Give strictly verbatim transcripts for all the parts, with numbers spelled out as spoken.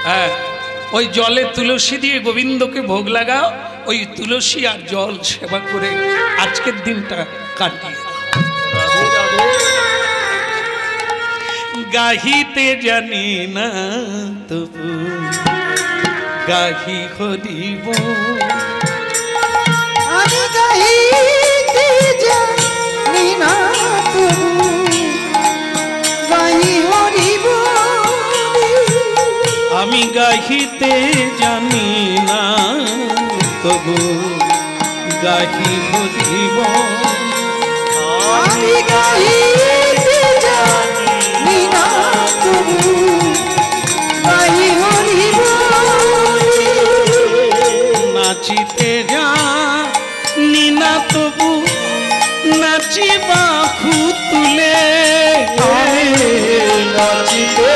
হ্যাঁ, ওই জলে তুলসী দিয়ে গোবিন্দকে ভোগ লাগাও, ওই তুলসী আর জল সেবা করে আজকের দিনটা কাটিয়ে গাহিতে জানি না তবু গাহি হরিব, আমি গাহিতে জানি না তবু গাহি হরিব, আমি গাহিতে জানি না তবু গাহি হরিব, আমি গাহিতে জানি না তবু গাহি হরিব, নাচিতে জানি না তবু নাচি বাহু তুলে, নাচিতে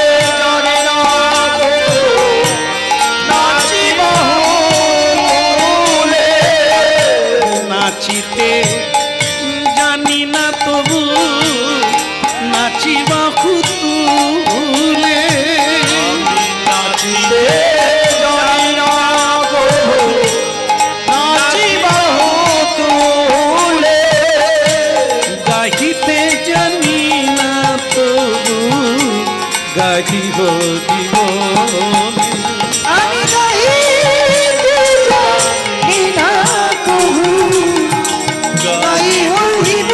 নাচিতে জানি না তবু নাচি বাহু তুলে, নাচিতে জানি না তবু নাচি বাহু তুলে, গাহিতে জানি না তবু গাহি হরিব, আমি গাহিতে জানি না তবু গাহি হরিব,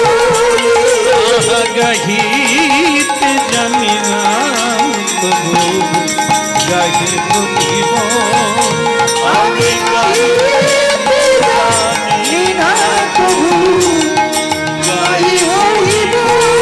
গাহিতে জানি না তবু গাহি হরিব, আমি গাহিতে জানি না তবু গাহি হরিব,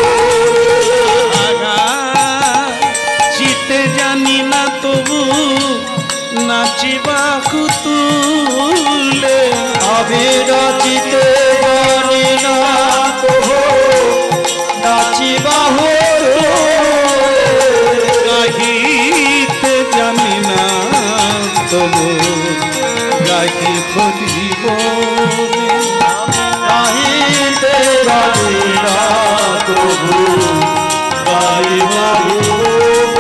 চিতে জানি না তবু নাচিবা তুলে, আমি নাচিতে জানি না তবু নাচি বাহু গাহিতে জানি না তবু গাহি হরিব, গাহিতে জানি না তবু গাহি হরিব,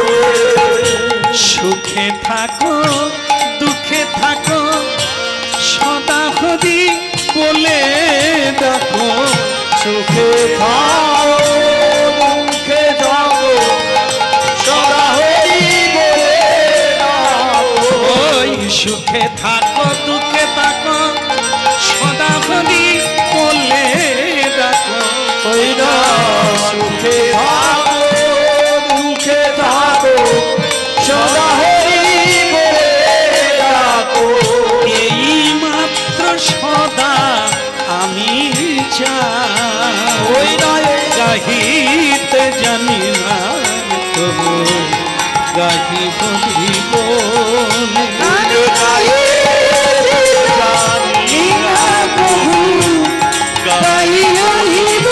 সুখে থাকো দুঃখে থাকো সদা হরি বলে দেখো, সুখে থাকো দুঃখে থাকো সদা হরি বলে ডাকো, ওই সুখে থাকো দুঃখে থাকো সদা হরি বলে দেখো, ওই না সুখে থাকো দুঃখে থাকো সদা হরি বলে ডাকো, এই মাত্র সদা আমি চাই, ওই নয় গাহিতে জানি না তবু গাহি হরিব, আমি গাহিতে জানি না তবু গাহি হরিব,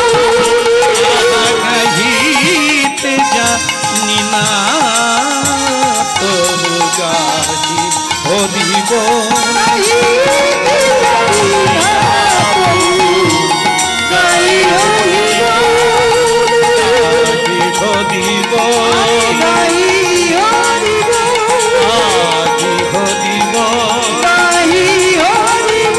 গাহিতে জানি না তবু গাহি হরিব, গাহিতে জানি না তবু গাহি হরিব, গাহি হরিব, গাহি হরিব, গাহি হরিব, গাহি হরিব,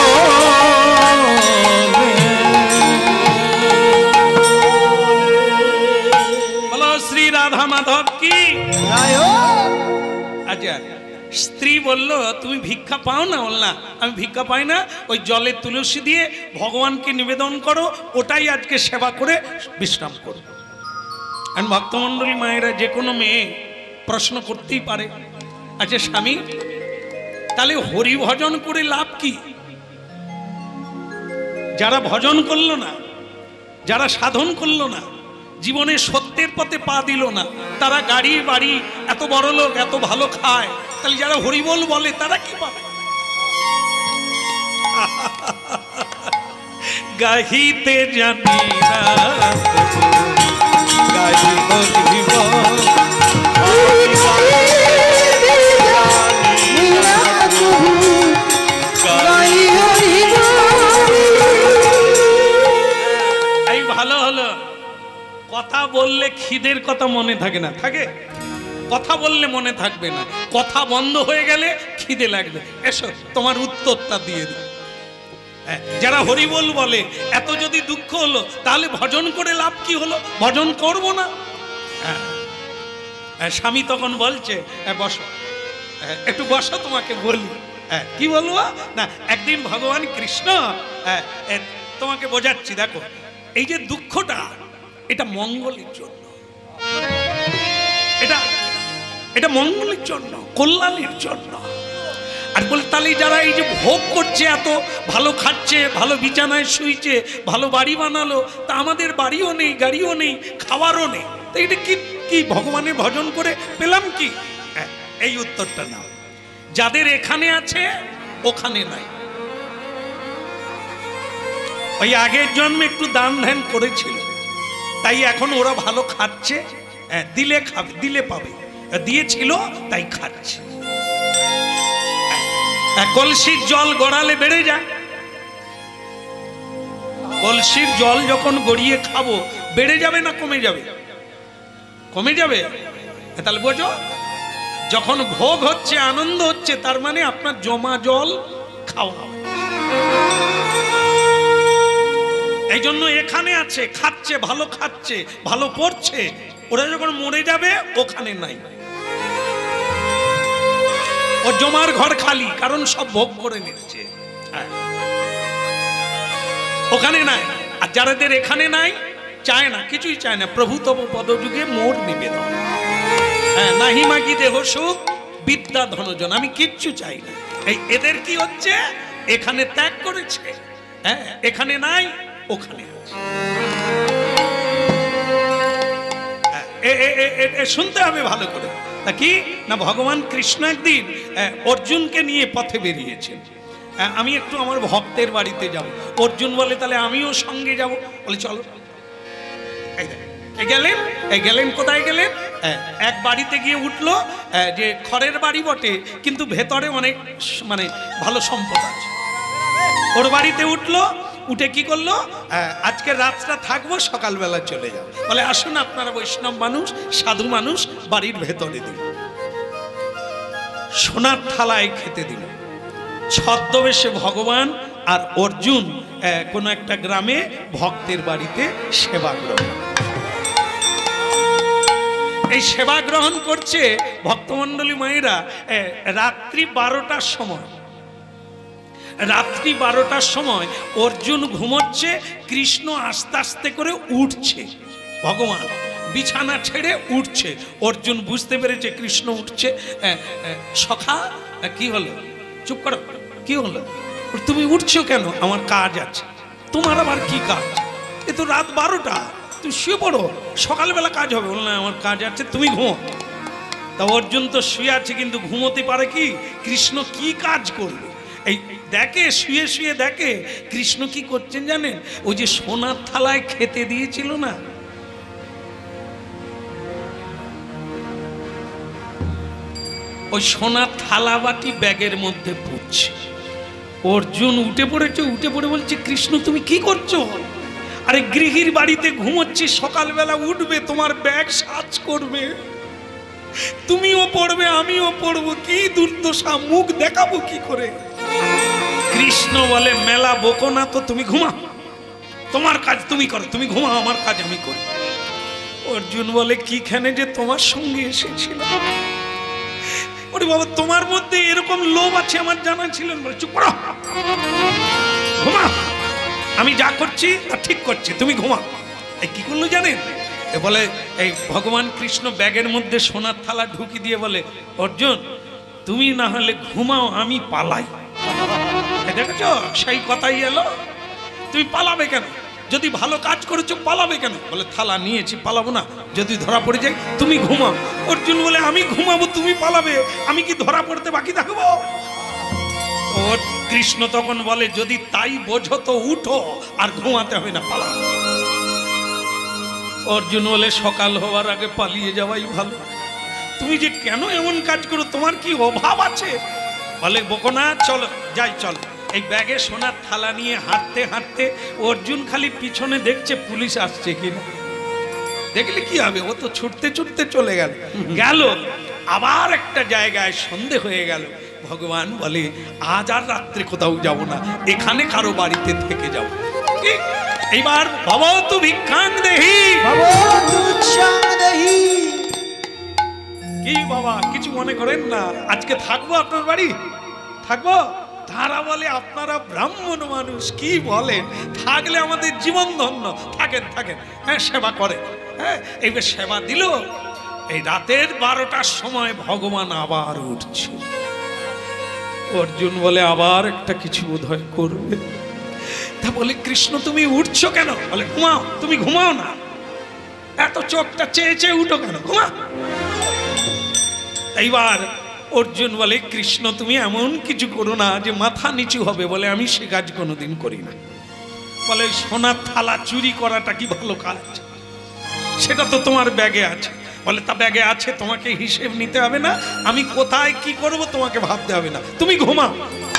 বলো শ্রী রাধা মাধব কি। জয় হোক। আচ্ছা, স্ত্রী বলল তুমি ভিক্ষা পাও না? বল না, আমি ভিক্ষা পাই না, ওই জলে তুলসী দিয়ে ভগবানকে নিবেদন করো, ওটাই আজকে সেবা করে বিশ্রাম করো। আর ভক্তমণ্ডলী মায়েরা, যে কোনো মেয়ে প্রশ্ন করতেই পারে, আচ্ছা স্বামী, তাহলে হরি ভজন করে লাভ কি? যারা ভজন করলো না, যারা সাধন করলো না, জীবনে সত্যের পথে পা দিল না, তারা গাড়ি বাড়ি এত বড় লোক এত ভালো খায়, তাহলে যারা হরিবল বলে তারা কি পাবে? গাহিতে জানি না গাহি হরিব, এই ভালো হলো, কথা বললে খিদের কথা মনে থাকে না, থাকে কথা বললে মনে থাকবে না, কথা বন্ধ হয়ে গেলে খিদে লাগবে। এসো তোমার উত্তরটা দিয়ে দিই। হ্যাঁ, যারা হরিবোল বলে এত যদি দুঃখ হলো তাহলে ভজন করে লাভ কি হলো? ভজন করব না? হ্যাঁ, স্বামী তখন বলছে বসো, একটু বসো, তোমাকে বলি। হ্যাঁ, কি বলবো না, একদিন ভগবান কৃষ্ণ, তোমাকে বোঝাচ্ছি, দেখো এই যে দুঃখটা এটা মঙ্গলের জন্য, এটা এটা মঙ্গলের জন্য, কল্যাণের জন্য। আর বল তাহলে যারা এই যে ভোগ করছে, এত ভালো খাচ্ছে, ভালো বিছানায় শুইছে, ভালো বাড়ি বানালো, তা আমাদের বাড়িও নেই, গাড়িও নেই, খাবারও নেই, তো এটা কি কি ভগবানের ভজন করে পেলাম কি? এই উত্তরটা নাও। যাদের এখানে আছে ওখানে নাই। ওই আগের জন্মে একটু দান ধ্যান করেছিল, তাই এখন ওরা ভালো খাচ্ছে, দিলে খাবে, দিলে পাবে, দিয়েছিল তাই খাচ্ছে। কলসির জল গড়ালে বেড়ে যায়, কলসির জল যখন গড়িয়ে খাবো বেড়ে যাবে না কমে যাবে? কমে যাবে। তাহলে বোঝো, যখন ভোগ হচ্ছে, আনন্দ হচ্ছে, তার মানে আপনার জমা জল খাওয়া। এই জন্য এখানে আছে, খাচ্ছে, ভালো খাচ্ছে, ভালো পড়ছে, ওরা যখন মরে যাবে ওখানে নাই। ও জমার ঘর খালি, কারণ সব ভোগ করে নিচ্ছে, ওখানে নাই। আর যাদের এখানে নাই, চায় না, কিছুই চায় না, প্রভু তব পদযুগে মোর নিবেদন। হ্যাঁ, নাহি মাগি দেহ সুখ বিদ্যা ধনজন, আমি কিচ্ছু চাই না। এই এদের কি হচ্ছে, এখানে ত্যাগ করেছে, হ্যাঁ, এখানে নাই, ওখানে শুনতে হবে ভালো করে। তা কি না, ভগবান কৃষ্ণ একদিন অর্জুনকে নিয়ে পথে বেরিয়েছেন। আমি একটু আমার ভক্তের বাড়িতে যাব। অর্জুন বলে তাহলে আমিও সঙ্গে যাব। বলে চলো। গেলেন, গেলেন কোথায় গেলেন? এক বাড়িতে গিয়ে উঠলো, যে খড়ের বাড়ি বটে কিন্তু ভেতরে অনেক মানে ভালো সম্পদ আছে। ওর বাড়িতে উঠলো, উঠে কি করলো, আজকে রাতটা থাকবো, সকালবেলা চলে যাও। বলে আসুন, আপনারা বৈষ্ণব মানুষ, সাধু মানুষ, বাড়ির ভেতরে দিল, সোনার থালায় খেতে দিল। ছদ্মবেশে ভগবান আর অর্জুন কোন একটা গ্রামে ভক্তের বাড়িতে সেবা গ্রহণ, এই সেবা গ্রহণ করছে ভক্তমণ্ডলী মায়েরা। রাত্রি বারোটার সময়, রাত্রি বারোটার সময় অর্জুন ঘুমোচ্ছে, কৃষ্ণ আস্তে আস্তে করে উঠছে, ভগবান বিছানা ছেড়ে উঠছে। অর্জুন বুঝতে পেরেছে কৃষ্ণ উঠছে। সখা কি হলো? চুপ করো, কি হলো? তুমি উঠছো কেন? আমার কাজ আছে। তোমার আবার কি কাজ? এ তো রাত বারোটা, তুমি শুয়ে পড়ো, সকালবেলা কাজ হবে। বল না, আমার কাজ আছে, তুমি ঘুমো। তা অর্জুন তো শুয়ে আছে, কিন্তু ঘুমোতে পারে কি? কৃষ্ণ কি কাজ করবে এই দেখে, শুয়ে শুয়ে দেখে কৃষ্ণ কি করছেন জানেন? ওই যে সোনার থালায় খেতে দিয়েছিল না, ওই সোনার থালা বাটি ব্যাগের মধ্যে পড়ছে। অর্জুন উঠে পড়েছে, উঠে পড়ে বলছে কৃষ্ণ তুমি কি করছো? আরে গৃহীর বাড়িতে ঘুমোচ্ছি, সকালবেলা উঠবে, তোমার ব্যাগ সাজ করবে, তুমিও পড়বে, আমিও পড়বো, কি দুর্দশা, মুখ দেখাবো কি করে? কৃষ্ণ বলে মেলা বকো না তো, তুমি ঘুমাও, তোমার কাজ তুমি করো, তুমি ঘুমাও, আমার কাজ আমি করি। অর্জুন বলে কিখানে যে তোমার সঙ্গে এসেছিল, ওরে বাবা, তোমার মধ্যে এরকম লোভ আছে আমার জানা ছিল না। চুপ করো, ঘুমাও, আমি যা করছি তা ঠিক করছি, তুমি ঘুমাও। এই কি করলো জানেন? এ বলে এই ভগবান কৃষ্ণ ব্যাগের মধ্যে সোনার থালা ঢুকি দিয়ে বলে অর্জুন তুমি না হলে ঘুমাও, আমি পালাই। দেখেছ, সেই কথাই এলো। তুমি পালাবে কেন? যদি ভালো কাজ করেছো পালাবে কেন? বলে থালা নিয়েছি, পালাবো না, যদি ধরা পড়ে যায় তুমি ঘুমাও। অর্জুন বলে আমি ঘুমাবো, তুমি পালাবে, আমি কি ধরা পড়তে বাকি থাকবো? ওর কৃষ্ণ তখন বলে যদি তাই বোঝো তো উঠো, আর ঘুমাতে হবে না, পালাও। অর্জুন বলে সকাল হওয়ার আগে পালিয়ে যাওয়াই ভালো। তুমি যে কেন এমন কাজ করো, তোমার কি অভাব আছে? বলে বকো না, চলো যাই, চলো। এই ব্যাগে সোনার থালা নিয়ে হাঁটতে হাঁটতে অর্জুন খালি পিছনে দেখছে পুলিশ আসছে কিনা, দেখলে কি হবে, ও তো ছুটতে ছুটতে চলে গেল গেল আবার একটা জায়গায় সন্ধে হয়ে গেল। ভগবান বলে আজ আর রাত্রে কোথাও যাব না, এখানে কারো বাড়িতে থেকে যাব। কি এইবার ভবতু ভিক্ষাং দেহি, ভবতু ভিক্ষাং দেহি। কি বাবা কিছু মনে করেন না, আজকে থাকবো আপনার বাড়ি, থাকবো? তারা বলে আপনারা ব্রাহ্মণ মানুষ, কি বলেন, থাকলে আমাদের জীবন ধন্য, থাকেন থাকেন, হ্যাঁ সেবা করে। হ্যাঁ এইবার সেবা দিল। এই রাতের বারোটার সময় ভগবান আবার উঠছে। অর্জুন বলে আবার একটা কিছু বোধহয় করবে। তা বলে কৃষ্ণ তুমি উঠছো কেন? বলে ঘুমাও। তুমি ঘুমাও না, এত চোখটা চেয়ে চেয়ে উঠো কেন, ঘুমা। এইবার অর্জুন বলে কৃষ্ণ তুমি এমন কিছু করো না যে মাথা নিচু হবে। বলে আমি সে কাজ কোনোদিন করি না। বলে সোনার থালা চুরি করাটা কি ভালো কাজ? সেটা তো তোমার ব্যাগে আছে। বলে তা ব্যাগে আছে, তোমাকে হিসেব নিতে হবে না, আমি কোথায় কি করব তোমাকে ভাবতে হবে না, তুমি ঘুমাও।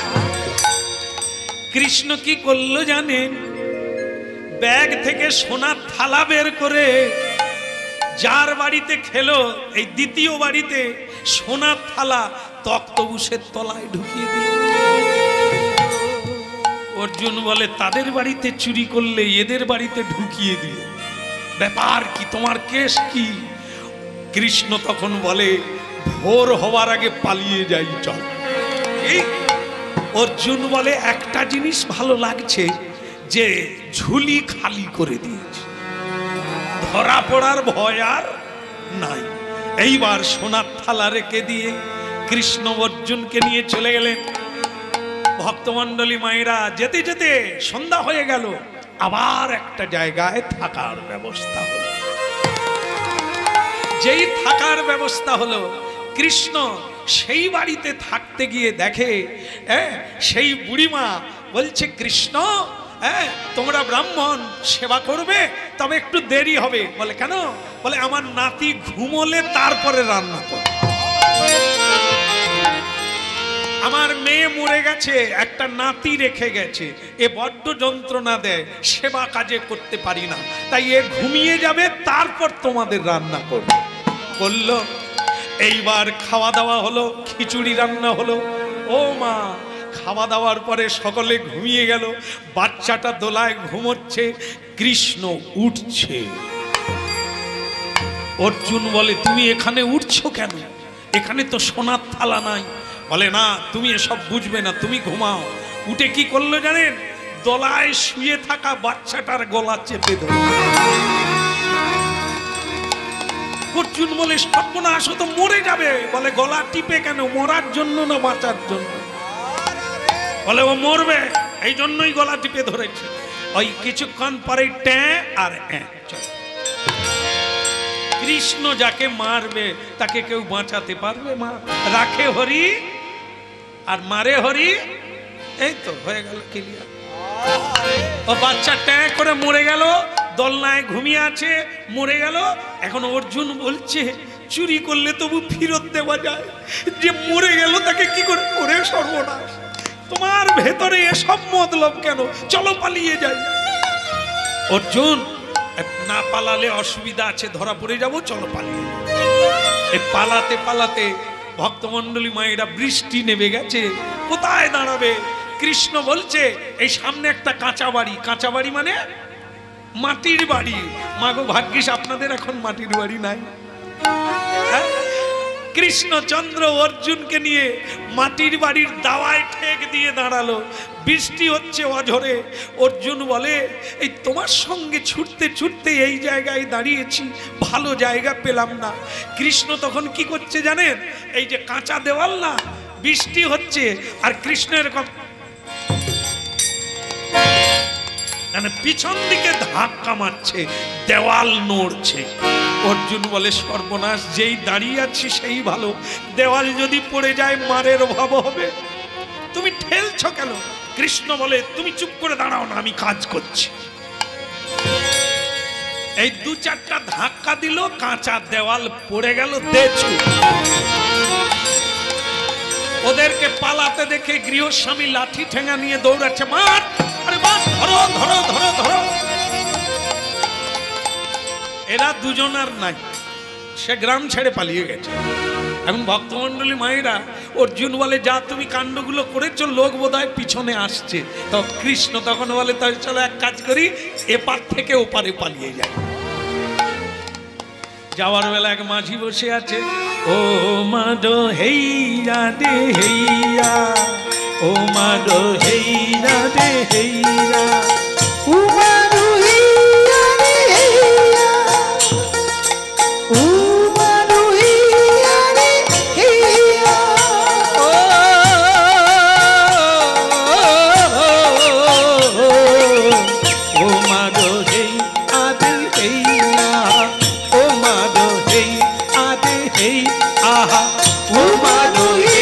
কৃষ্ণ কি করলো জানেন? ব্যাগ থেকে সোনার থালা বের করে যার বাড়িতে খেলো, এই দ্বিতীয় বাড়িতে সোনার থালা তক্তবুসের তলায় ঢুকিয়ে দিল। অর্জুন বলে তাদের বাড়িতে চুরি করলে এদের বাড়িতে ঢুকিয়ে দিয়ে ব্যাপার কি, তোমার কেস কি? কৃষ্ণ তখন বলে ভোর হওয়ার আগে পালিয়ে যাই চল। অর্জুন বলে একটা জিনিস ভালো লাগছে যে ঝুলি খালি করে দিয়েছে, ধরা পড়ার ভয় আর নাই। এইবার সোনার থালা রেখে দিয়ে কৃষ্ণ অর্জুনকে নিয়ে চলে গেলেন। ভক্তমণ্ডলী মায়েরা যেতে যেতে সন্ধ্যা হয়ে গেল, আবার একটা জায়গায় থাকার ব্যবস্থা হলো। যেই থাকার ব্যবস্থা হলো, কৃষ্ণ সেই বাড়িতে থাকতে গিয়ে দেখে হ্যাঁ সেই বুড়িমা বলছে কৃষ্ণ হ্যাঁ তোমরা ব্রাহ্মণ সেবা করবে, তবে একটু দেরি হবে। বলে কেন? বলে আমার নাতি ঘুমোলে তারপরে রান্না করবে। আমার মেয়ে মরে গেছে, একটা নাতি রেখে গেছে, এ বড্ড যন্ত্রণা দেয়, সেবা কাজে করতে পারি না, তাই এ ঘুমিয়ে যাবে, তারপর তোমাদের রান্না করবে। বলল এইবার খাওয়া দাওয়া হলো, খিচুড়ি রান্না হলো। ও মা, খাওয়া দাওয়ার পরে সকলে ঘুমিয়ে গেল, বাচ্চাটা দোলায় ঘুমোচ্ছে, কৃষ্ণ উঠছে। অর্জুন বলে তুমি এখানে উঠছো কেন? এখানে তো সোনার থালা নাই। বলে না তুমি এসব বুঝবে না, তুমি ঘুমাও। উঠে কি করলো জানেন? দোলায় শুয়ে থাকা বাচ্চাটার গলা চেপে ধরল। অর্জুন বলে সর্বনাশ, ও তো মরে যাবে। বলে গলা টিপে কেন? মরার জন্য না বাঁচার জন্য? বলে ও মরবে, এই জন্যই গলা টিপে ধরেছে। ওই কিছুক্ষণ পরে ট্যা আর চল। কৃষ্ণ যাকে মারবে তাকে কেউ বাঁচাতে পারবে? মা রাখে হরি আর মারে হরি, এই তো হয়ে গেল ক্লিয়ার। ও বাচ্চা ট্যাঁ করে মরে গেল, দোলনায় ঘুমিয়ে আছে, মরে গেল। এখন অর্জুন বলছে চুরি করলে তবু ফেরত দেওয়া যায়, যে মরে গেল তাকে কি করে? ওরে সর্বনাশ, তোমার ভেতরে এসব মতলব কেন? চলো পালিয়ে যাই। অর্জুন না পালালে অসুবিধা আছে, ধরা পড়ে যাবো, চলো পালিয়ে। এই পালাতে পালাতে ভক্তমণ্ডলী মায়েরা, বৃষ্টি নেমে গেছে, কোথায় দাঁড়াবে? কৃষ্ণ বলছে এই সামনে একটা কাঁচা বাড়ি। কাঁচা বাড়ি মানে মাটির বাড়ি। মাগো ভাগ্যিস আপনাদের এখন মাটির বাড়ি নাই। কৃষ্ণচন্দ্র অর্জুনকে নিয়ে মাটির বাড়ির দাওয়ায় ঠেক দিয়ে দাঁড়ালো। বৃষ্টি হচ্ছে অঝরে। অর্জুন বলে এই তোমার সঙ্গে ছুটতে ছুটতে এই জায়গায় দাঁড়িয়েছি, ভালো জায়গা পেলাম না। কৃষ্ণ তখন কি করছে জানেন? এই যে কাঁচা দেওয়াল না, বৃষ্টি হচ্ছে আর কৃষ্ণ এরকম মানে পিছন দিকে ধাক্কা মারছে, দেওয়াল নড়ছে। অর্জুন বলে সর্বনাশ, যেই দাঁড়িয়ে আছি সেই ভালো, দেওয়াল যদি পড়ে যায় মারের অভাব হবে। তুমি ঠেলছ কেন? কৃষ্ণ বলে তুমি চুপ করে দাঁড়াও না, আমি কাজ করছি। এই দু চারটা ধাক্কা দিল, কাঁচা দেওয়াল পড়ে গেল। দেখছো ওদেরকে পালাতে দেখে গৃহস্বামী লাঠি ঠেঙা নিয়ে দৌড়াচ্ছে, মার, আরে মার, ধরো ধরো ধরো ধরো। এরা দুজন আর নাই, সে গ্রাম ছেড়ে পালিয়ে গেছে। এখন ভক্তমণ্ডলী মায়েরা অর্জুন বলে, যা তুমি কাণ্ডগুলো করেছো, লোক বোধহয় পিছনে আসছে। তো কৃষ্ণ তখন বলে, তাই চলো এক কাজ করি, এপার থেকে ওপারে পালিয়ে যাই। যাওয়ার বেলা এক মাঝি বসে আছে, ও মাডো হেইয়া দে হেইয়া, ও মাডো হেইয়া দে হেইয়া, উমারু হিয়া রে হিয়া, উমারু হিয়া রে হিয়া, ও ও মাডো হেই আদে হেইয়া, ও মাডো হেই আদে হেই আহা, ও মাডো হেই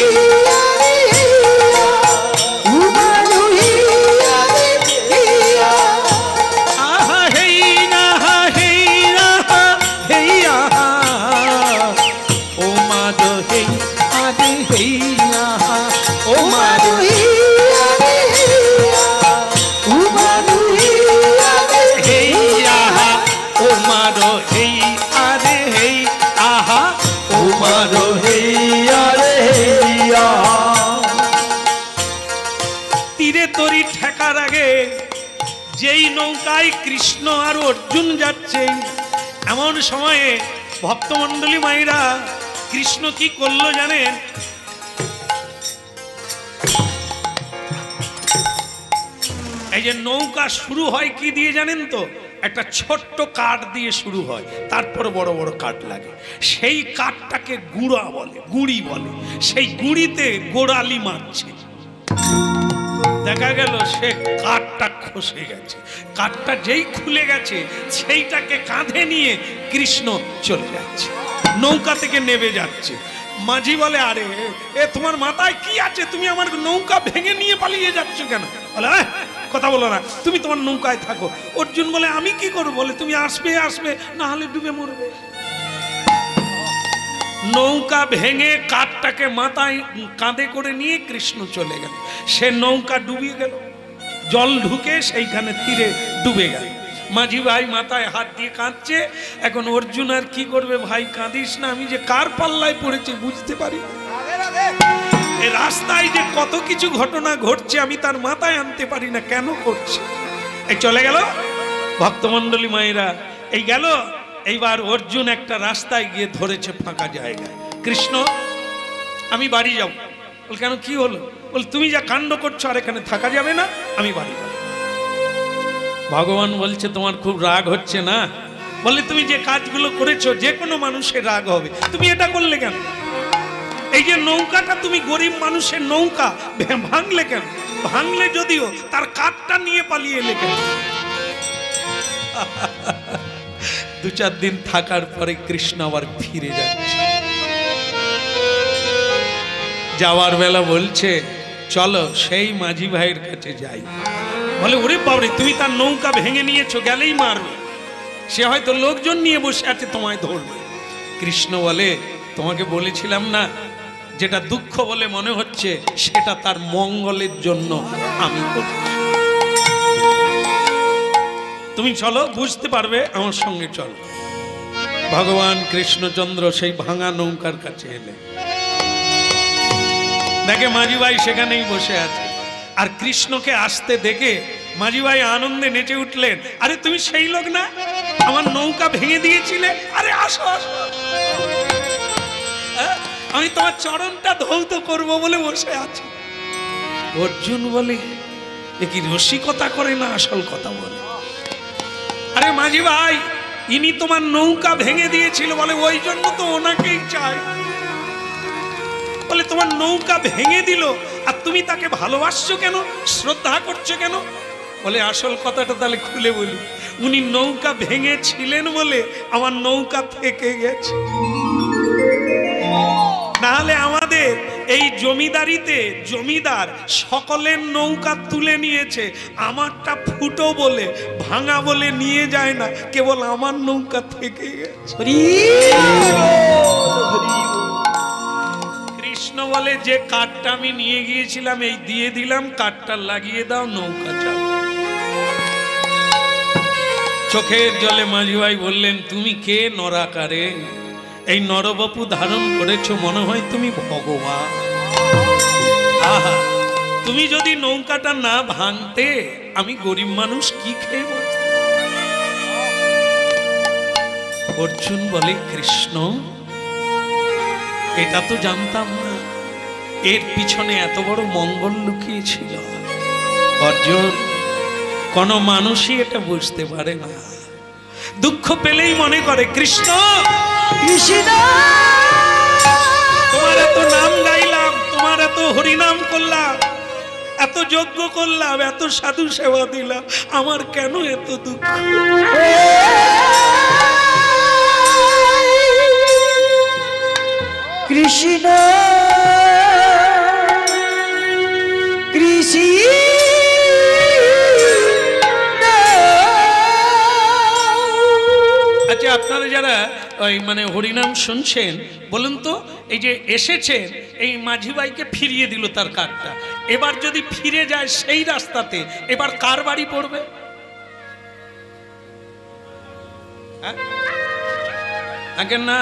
উমারু হিয়া রে হিয়া, আহা হেই আহা হেই আহা হেই আহা, ও মাডো হেই আদে হেই আহা, ও মাডো উমারু হিয়া রে হিয়া, উমারু হিয়া রে হেই আহা, ও মাডো হেই আদে হেই আহা, ও মাডো হিয়া রে হিয়া। তীরে তরি ঠেকার আগে যেই নৌকায় কৃষ্ণ আর অর্জুন যাচ্ছে, এমন সময়ে ভক্তমণ্ডলী মায়েরা কৃষ্ণ কি করলো জানেন? এই যে নৌকা শুরু হয় কি দিয়ে জানেন তো? একটা ছোট্ট কাঠ দিয়ে শুরু হয়, তারপর বড় বড় কাঠ লাগে। সেই কাঠটাকে গুড়া বলে, গুড়ি বলে। সেই গুড়িতে গোড়ালি মারছে। দেখা গেল সে কাঠটা খসে গেছে। কাঠটা যেই খুলে গেছে, সেইটাকে কাঁধে নিয়ে কৃষ্ণ চলে যাচ্ছে, নৌকা থেকে নেমে যাচ্ছে। মাঝি বলে, আরে এ তোমার মাথায় কি আছে? তুমি আমার নৌকা ভেঙে নিয়ে পালিয়ে যাচ্ছ কেন? বলে, "আহ, কথা বলো না, তুমি তোমার নৌকায় থাকো।" অর্জুন বলে, আমি কি করবো? বলে, তুমি আসবে আসবে, না হলে ডুবে মরবে। নৌকা ভেঙে কাঠটাকে মাথায় কাঁধে করে নিয়ে কৃষ্ণ চলে গেল। সে নৌকা ডুবে গেল, জল ঢুকে সেইখানে তীরে ডুবে গেল। মাঝি ভাই মাথায় হাত দিয়ে কাঁদছে। এখন অর্জুন আর কি করবে? ভাই কাঁদিস না, আমি যে কার পাল্লায় পড়েছি বুঝতে পারি। এই রাস্তায় যে কত কিছু ঘটনা ঘটছে আমি তার মাথায় আনতে পারি না, কেন করছে? এই চলে গেল ভক্তমণ্ডলী মায়েরা, এই গেল। এইবার অর্জুন একটা রাস্তায় গিয়ে ধরেছে ফাঁকা জায়গায়। কৃষ্ণ, আমি বাড়ি যাব। বল, কেন, কি হলো? বল, তুমি যা কাণ্ড করছো আর এখানে থাকা যাবে না, আমি বাড়ি যাব। ভগবান বলছে, তোমার খুব রাগ হচ্ছে না? বলে, তুমি যে কাজগুলো করেছো, যে কোনো মানুষের রাগ হবে, তুমি এটা করলে কেন? এই যে নৌকাটা তুমি গরিব মানুষের নৌকা ভাঙলে কেন? ভাঙলে যদিও তার কাঠটা নিয়ে পালিয়ে এলে কেন? দু চার দিন থাকার পরে কৃষ্ণ আবার ফিরে যাচ্ছে। যাওয়ার বেলা বলছে, চলো সেই মাঝি ভাইয়ের কাছে যাই। বলে, ওরে বাবরে, তুমি তার নৌকা ভেঙে নিয়েছো, গেলেই মারবে। সে হয়তো লোকজন নিয়ে বসে আছে, তোমায় ধরবে। কৃষ্ণ বলে, তোমাকে বলেছিলাম না, যেটা দুঃখ বলে মনে হচ্ছে সেটা তার মঙ্গলের জন্য আমি করছি। তুমি চলো, বুঝতে পারবে, আমার সঙ্গে চলো। ভগবান কৃষ্ণচন্দ্র সেই ভাঙা নৌকার কাছে এলে, দেখে মাঝি ভাই সেখানেই বসে আছে। আর কৃষ্ণকে আসতে দেখে মাঝি ভাই আনন্দে নেচে উঠলেন। আরে তুমি সেই লোক না, আমার নৌকা ভেঙে দিয়েছিলে? আরে আসো আসো, আমি তোমার চরণটা ধৌত করবো বলে বসে আছি। অর্জুন বলে, এ কি রসিকতা করে না আসল কথা বলে? আরে মাঝি ভাই, ইনি তোমার নৌকা ভেঙে দিয়েছিল। বলে, ওই জন্য তো ওনাকেই চাই। বলে, তোমার নৌকা ভেঙে দিল আর তুমি তাকে ভালোবাসছো কেন, শ্রদ্ধা করছো কেন? বলে, আসল কথাটা তাহলে খুলে বলি। উনি নৌকা ভেঙেছিলেন বলে আমার নৌকা থেকে গেছে, নাহলে আমাদের এই জমিদারিতে জমিদার সকলের নৌকা তুলে নিয়েছে, আমারটা ফুটো বলে ভাঙা বলে নিয়ে যায় না, কেবল আমার নৌকা থেকে গেছে। কৃষ্ণ বলে, যে কাঠটা আমি নিয়ে গিয়েছিলাম এই দিয়ে দিলাম, কাঠটা লাগিয়ে দাও, নৌকা চালাও। চোখের জলে মাঝি ভাই বললেন, তুমি কে নরাকারে? এই নরবপু ধারণ করেছো, মনে হয় তুমি ভগবান। আহা, তুমি যদি নৌকাটা না ভাঙতে, আমি গরিব মানুষ কি খেয়ে বাঁচতাম? অর্জুন বলে, কৃষ্ণ এটা তো জানতাম না, এর পিছনে এত বড় মঙ্গল লুকিয়েছিল। অর্জুন, কোন মানুষই এটা বুঝতে পারে না, দুঃখ পেলেই মনে করে কৃষ্ণ কৃষ্ণ। তোমার এত নাম গাইলাম, তোমার এত হরিনাম করলাম, এত যজ্ঞ করলাম, এত সাধু সেবা দিলাম, আমার কেন এত দুঃখ? কৃষ্ণ কৃষ্ণ। আচ্ছা, আপনারা যারা ওই মানে হরিনাম শুনছেন, বলুন তো, এই যে এসেছেন, এই মাঝি ভাইকে ফিরিয়ে দিল তার কাঠটা, এবার যদি ফিরে যায় সেই রাস্তাতে, এবার কার বাড়ি পড়বে? হ্যাঁ? আগে না,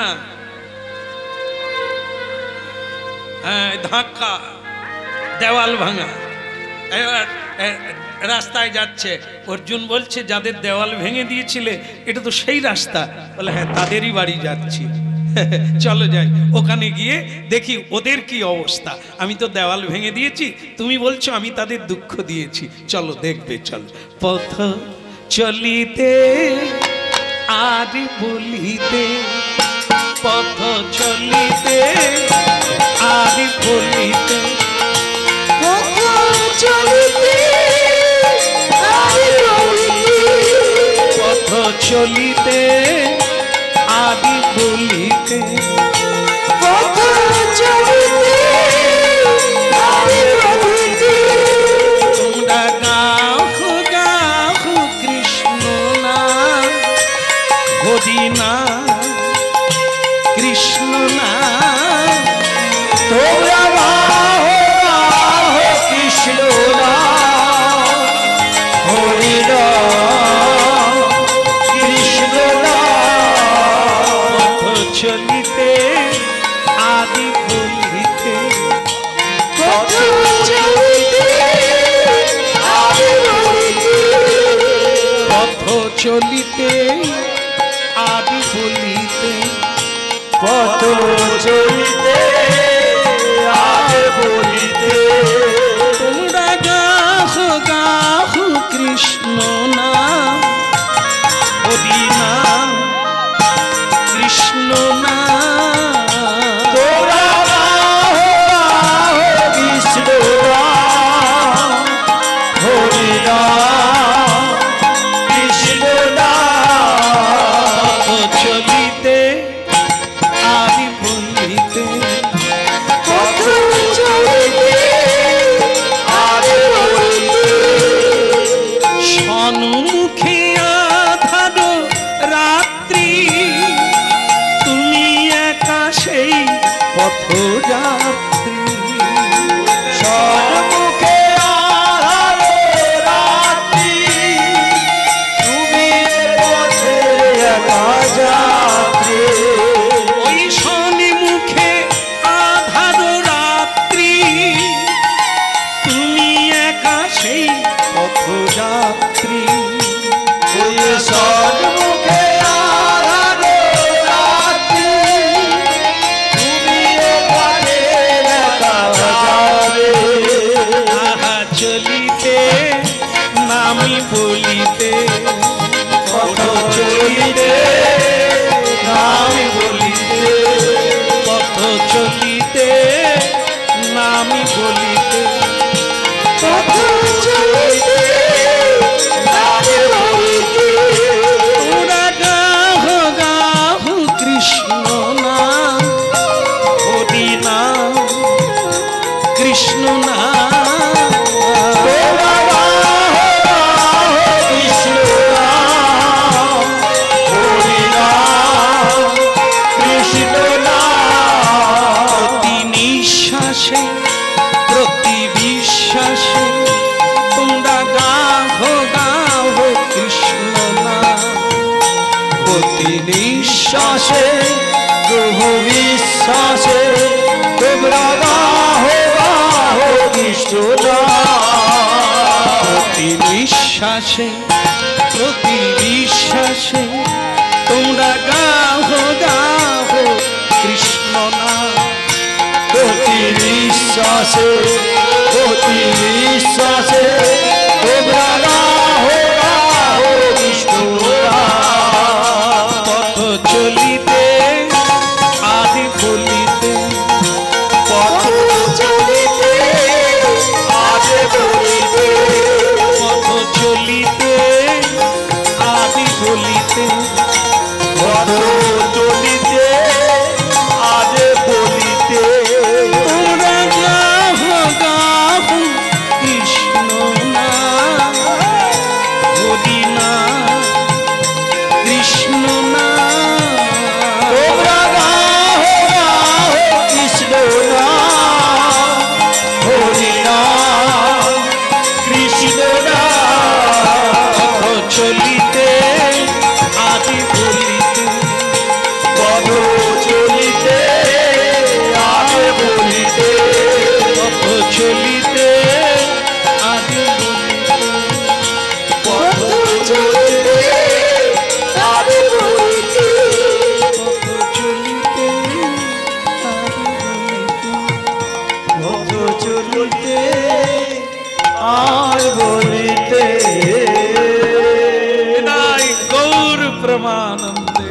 হ্যাঁ, ধাক্কা, দেওয়াল ভাঙা। এবার রাস্তায় যাচ্ছে, অর্জুন বলছে, যাদের দেওয়াল ভেঙে দিয়েছিলে এটা তো সেই রাস্তা। বলে, হ্যাঁ, তাদেরই বাড়ি যাচ্ছি, চলো যাই, ওখানে গিয়ে দেখি ওদের কি অবস্থা। আমি তো দেওয়াল ভেঙে দিয়েছি, তুমি বলছো আমি তাদের দুঃখ দিয়েছি, চলো দেখবে, চলো। পথ চলিতে আর বলিতে, পথ চলিতে আর বলিতে, পথ চলিতে আর বলিতে, পথ চলিতে আদি বলিতে, পথ চলিতে আর বলিতে। তোমরা গাও গাও কৃষ্ণ নাম, হরি নাম, কৃষ্ণ নাম। তোমরা গাও গাও কৃষ্ণ নাম, হরি নাম, কৃষ্ণ নাম। পথ চলিতে আদি বলিতে, পথ চলিতে আর বলিতে, পথ চলিতে আদি বলিতে, পথ চলিতে আর বলিতে। তোমরা গাও গাও কৃষ্ণ নাম, হরি নাম, কৃষ্ণ নাম। তোরা গাও গাও কৃষ্ণ নাম, হরি নাম, কৃষ্ণ নাম। পথ চলিতে আদি বলিতে, পথ চলিতে আর বলিতে। সন্মুখে আধার রাত্রি, তুমি একা সেই পথযাত্রী। সন্মুখে আধারে রাত্রি, তুমি পথে একা যাত্রী। ওই সন্মুখে আধার রাত্রি, তুমি একা সেই পথযাত্রী। ওই সন্মুখে আধারে রাত্রি, তুমি পথে একা যাবে। আহা চলিতে নামি বলিতে, পথ চলিতে নামি বলিতে, পথ চলিতে নামি বলিতে, পথ চলিতে নামি বলিতে। তোরা গাও গাও কৃষ্ণ নাম, হরি নাম, কৃষ্ণ নাম। তোরা গাও গাও কৃষ্ণ নাম, হরি নাম, কৃষ্ণ নাম। প্রতি নিঃশ্বাসে প্রতি বিশ্বাসে তোমরা গাও গাও কৃষ্ণ নাম। বিশ্বাসে প্রভু বিশ্বাসে তোমরা গাহো গাহো কৃষ্ণ প্রতি বিশ্বাসে প্রতি বিশ্বাসে তোমরা গাহো গাহো কৃষ্ণ নাম। প্রতি বিশ্বাসে প্রতি বিশ্বাসে তোমরা গাহো গাহো কৃষ্ণ পথ চলিতে আদি বলিতে পথ চলিতে আগে বলিতে পথ চলিতে আদি বলিতে পথ চলিতে আগে বলিতে তোমরা গাহো গাহো কৃষ্ণ নাম। হরি নাম কৃষ্ণ নাম। তোমরা গাহো গাহো কৃষ্ণ নাম হরি নাম কৃষ্ণ নাম পথ চলিতে আদি বলিতে পদ চলিতে আগে বলিতে পথ চলিতে আদি বলিতে পদ চলিতে আগে বলিতে পথ চলিতে আদি বলিতে পদ চলিতে আর বলিতে বিদায় গৌর প্রেমানন্দে।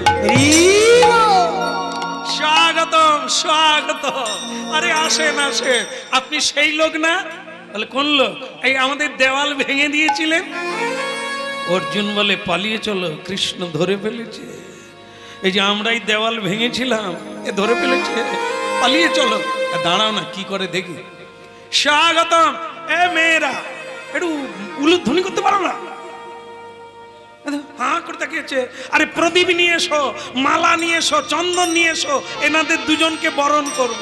স্বাগতম স্বাগতম। আরে আসেন আসেন, আপনি সেই লোক না? বলে কোন লোক? এই আমাদের দেওয়াল ভেঙে দিয়েছিলেন। অর্জুন বলে পালিয়ে চলো, কৃষ্ণ ধরে ফেলেছে। এই যে আমরাই দেওয়াল ভেঙেছিলাম, এ ধরে ফেলেছে, পালিয়ে চলো। এ দাঁড়াও না, কি করে দেখি। স্বাগতম। এ মেয়েরা একটু উলুধ্বনি করতে পারো না? হ্যাঁ করে তাকিয়েছে। আরে প্রদীপ নিয়ে এসো, মালা নিয়ে এসো, চন্দন নিয়ে এসো, এনাদের দুজনকে বরণ করব।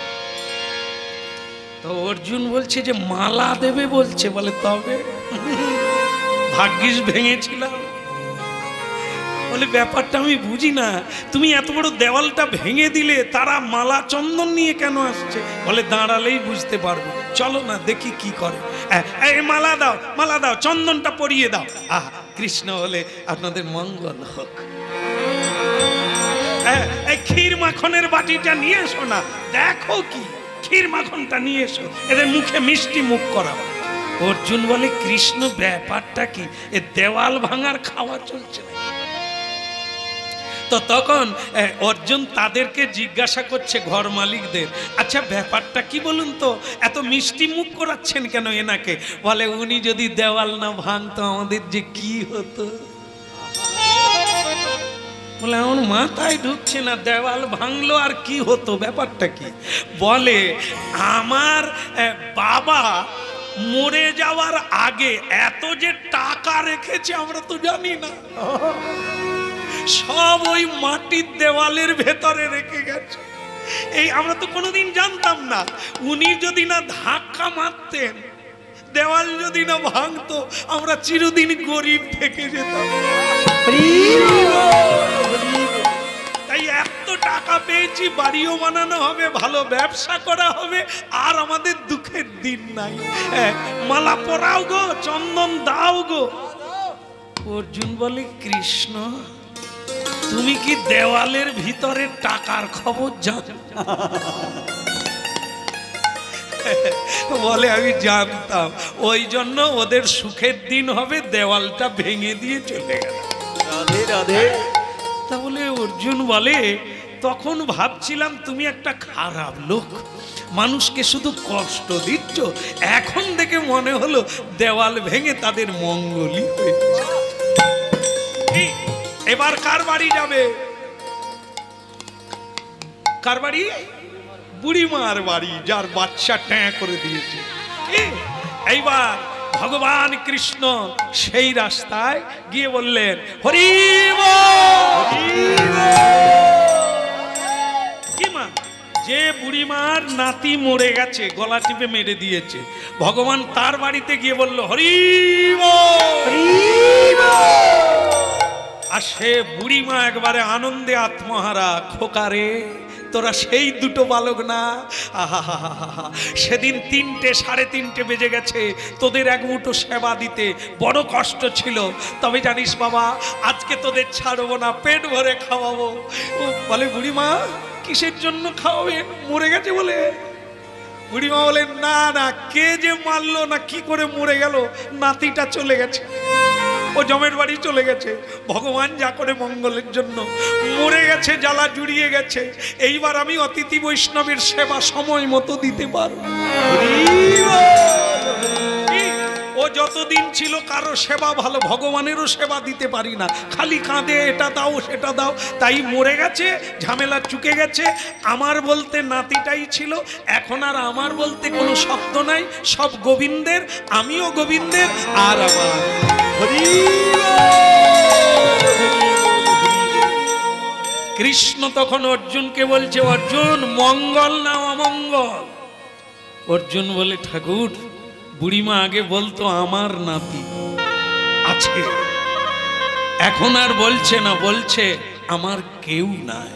তো অর্জুন বলছে যে মালা দেবে বলছে। বলে তবে ভাগ্যিস ভেঙেছিলাম। বলে ব্যাপারটা আমি বুঝি না, তুমি এত বড় দেওয়ালটা ভেঙে দিলে, তারা মালা চন্দন নিয়ে কেন আসছে? বলে দাঁড়ালেই বুঝতে পারবো, চলো না দেখি কি করে। এই মালা দাও, মালা দাও, চন্দনটা পরিয়ে দাও। আহ কৃষ্ণ বলে আপনাদের মঙ্গল হোক। এই ক্ষীর মাখনের বাটিটা নিয়ে এসো না, দেখো কি ক্ষীর মাখনটা নিয়ে এসো, এদের মুখে মিষ্টি মুখ করাও। অর্জুন বলে কৃষ্ণ ব্যাপারটা কি? এ দেওয়াল ভাঙার খাওয়া চলছে না। তো তখন অর্জুন তাদেরকে জিজ্ঞাসা করছে, ঘর মালিকদের, আচ্ছা ব্যাপারটা কি বলুন তো, এত মিষ্টি মুখ করাচ্ছেন কেন এনাকে? বলে উনি যদি দেওয়াল না ভাঙতো আমাদের যে কি হতো। বলে আমার মাথায় ঢুকছে না, দেওয়াল ভাঙলো আর কি হতো, ব্যাপারটা কি? বলে আমার বাবা মরে যাওয়ার আগে এত যে টাকা রেখেছে আমরা তো জানি না, সব ওই মাটির দেওয়ালের ভেতরে রেখে গেছে। এই আমরা তো কোনোদিন জানতাম না। উনি যদি না ধাক্কা মারতেন, দেওয়াল যদি না ভাঙতো, আমরা চিরদিন গরিব থেকে যেতাম। তাই এত টাকা পেয়েছি, বাড়িও বানানো হবে, ভালো ব্যবসা করা হবে, আর আমাদের দুঃখের দিন নাই। মালা পরাও গো, চন্দন দাও গো। অর্জুন বলে কৃষ্ণ তুমি কি দেওয়ালের ভিতরে টাকার খবর জানো? বলে আমি জানতাম, ওই জন্য ওদের সুখের দিন হবে, দেওয়ালটা ভেঙে দিয়ে চলে গেল। রাধে রাধে। তা বলে অর্জুন বলে তখন ভাবছিলাম তুমি একটা খারাপ লোক, মানুষকে শুধু কষ্ট দিচ্ছ, এখন দেখে মনে হলো দেওয়াল ভেঙে তাদের মঙ্গলই হয়েছে। এবার কার বাড়ি যাবে? কার বাড়ি? বুড়িমার বাড়ি, যার বাচ্চা ট্যাঁ করে দিয়েছে। এইবার ভগবান কৃষ্ণ সেই রাস্তায় গিয়ে বললেন হরি বল। কি মা, যে বুড়িমার নাতি মরে গেছে, গলা টিপে মেরে দিয়েছে, ভগবান তার বাড়িতে গিয়ে বলল হরি বল। আর সে বুড়িমা একবারে আনন্দে আত্মহারা, খোকারে তোরা সেই দুটো বালক না? আহা, সেদিন তিনটে সাড়ে তিনটে বেজে গেছে, তোদের এক মুঠো সেবা দিতে বড় কষ্ট ছিল, তবে জানিস বাবা আজকে তোদের ছাড়বো না, পেট ভরে খাওয়াবো। বলে বুড়িমা কিসের জন্য খাওয়াবেন? মরে গেছে বলে? বুড়িমা বলেন না না, কে যে মারলো না কি করে মরে গেল, নাতিটা চলে গেছে, ও জমের বাড়ি চলে গেছে, ভগবান যা করে মঙ্গলের জন্য মরে গেছে, জ্বালা জুড়িয়ে গেছে, এইবার আমি অতিথি বৈষ্ণবের সেবা সময় মতো দিতে পারবো। ও যতদিন ছিল কারো সেবা ভালো, ভগবানেরও সেবা দিতে পারি না, খালি কাঁদে এটা দাও সেটা দাও, তাই মরে গেছে, ঝামেলা চুকে গেছে। আমার বলতে নাতিটাই ছিল, এখন আর আমার বলতে কোনো শব্দ নাই, সব গোবিন্দের, আমিও গোবিন্দের আর আমার। কৃষ্ণ তখন অর্জুনকে বলছে, অর্জুন মঙ্গল না অমঙ্গল? অর্জুন বলে ঠাকুর বুড়িমা আগে বলতো আমার নাতি আছে, এখন আর বলছে না, বলছে আমার কেউ নাই।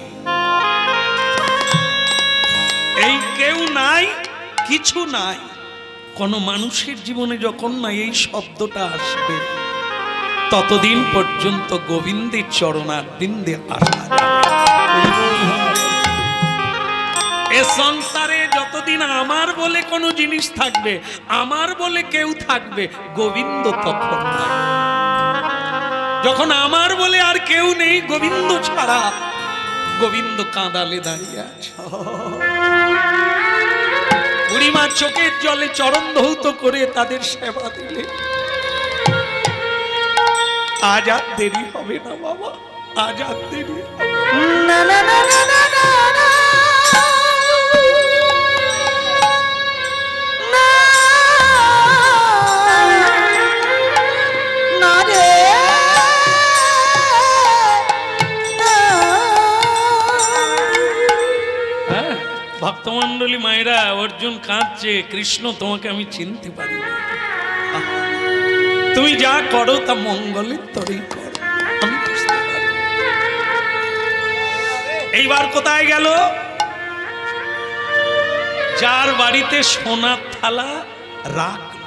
এই কেউ নাই, কিছু নাই। কোন মানুষের জীবনে যখন না এই শব্দটা আসবে, ততদিন পর্যন্ত গোবিন্দের চরণার বিন্দে আসা এ সংসারে যতদিন আমার বলে কোনো জিনিস থাকবে, আমার বলে কেউ থাকবে, গোবিন্দ তখন নাই। যখন আমার বলে আর কেউ নেই গোবিন্দ ছাড়া, গোবিন্দ কাঁদালে দাঁড়িয়ে আছে। বুড়িমা চোখের জলে চরণ ধৌত করে তাদের সেবা দিলে। আজ আর দেরি হবে না বাবা, আজ আর দেরি না না না না না না না না রে ভক্তমন্ডলী মায়েরা, অর্জুন কাঁদছে, কৃষ্ণ তোমাকে আমি চিনতে পারি, তুমি যা করো তা মঙ্গলের তরেই করো, আমি বুঝতে পারি। এইবার কোথায় গেল? যার বাড়িতে সোনার থালা রাখলো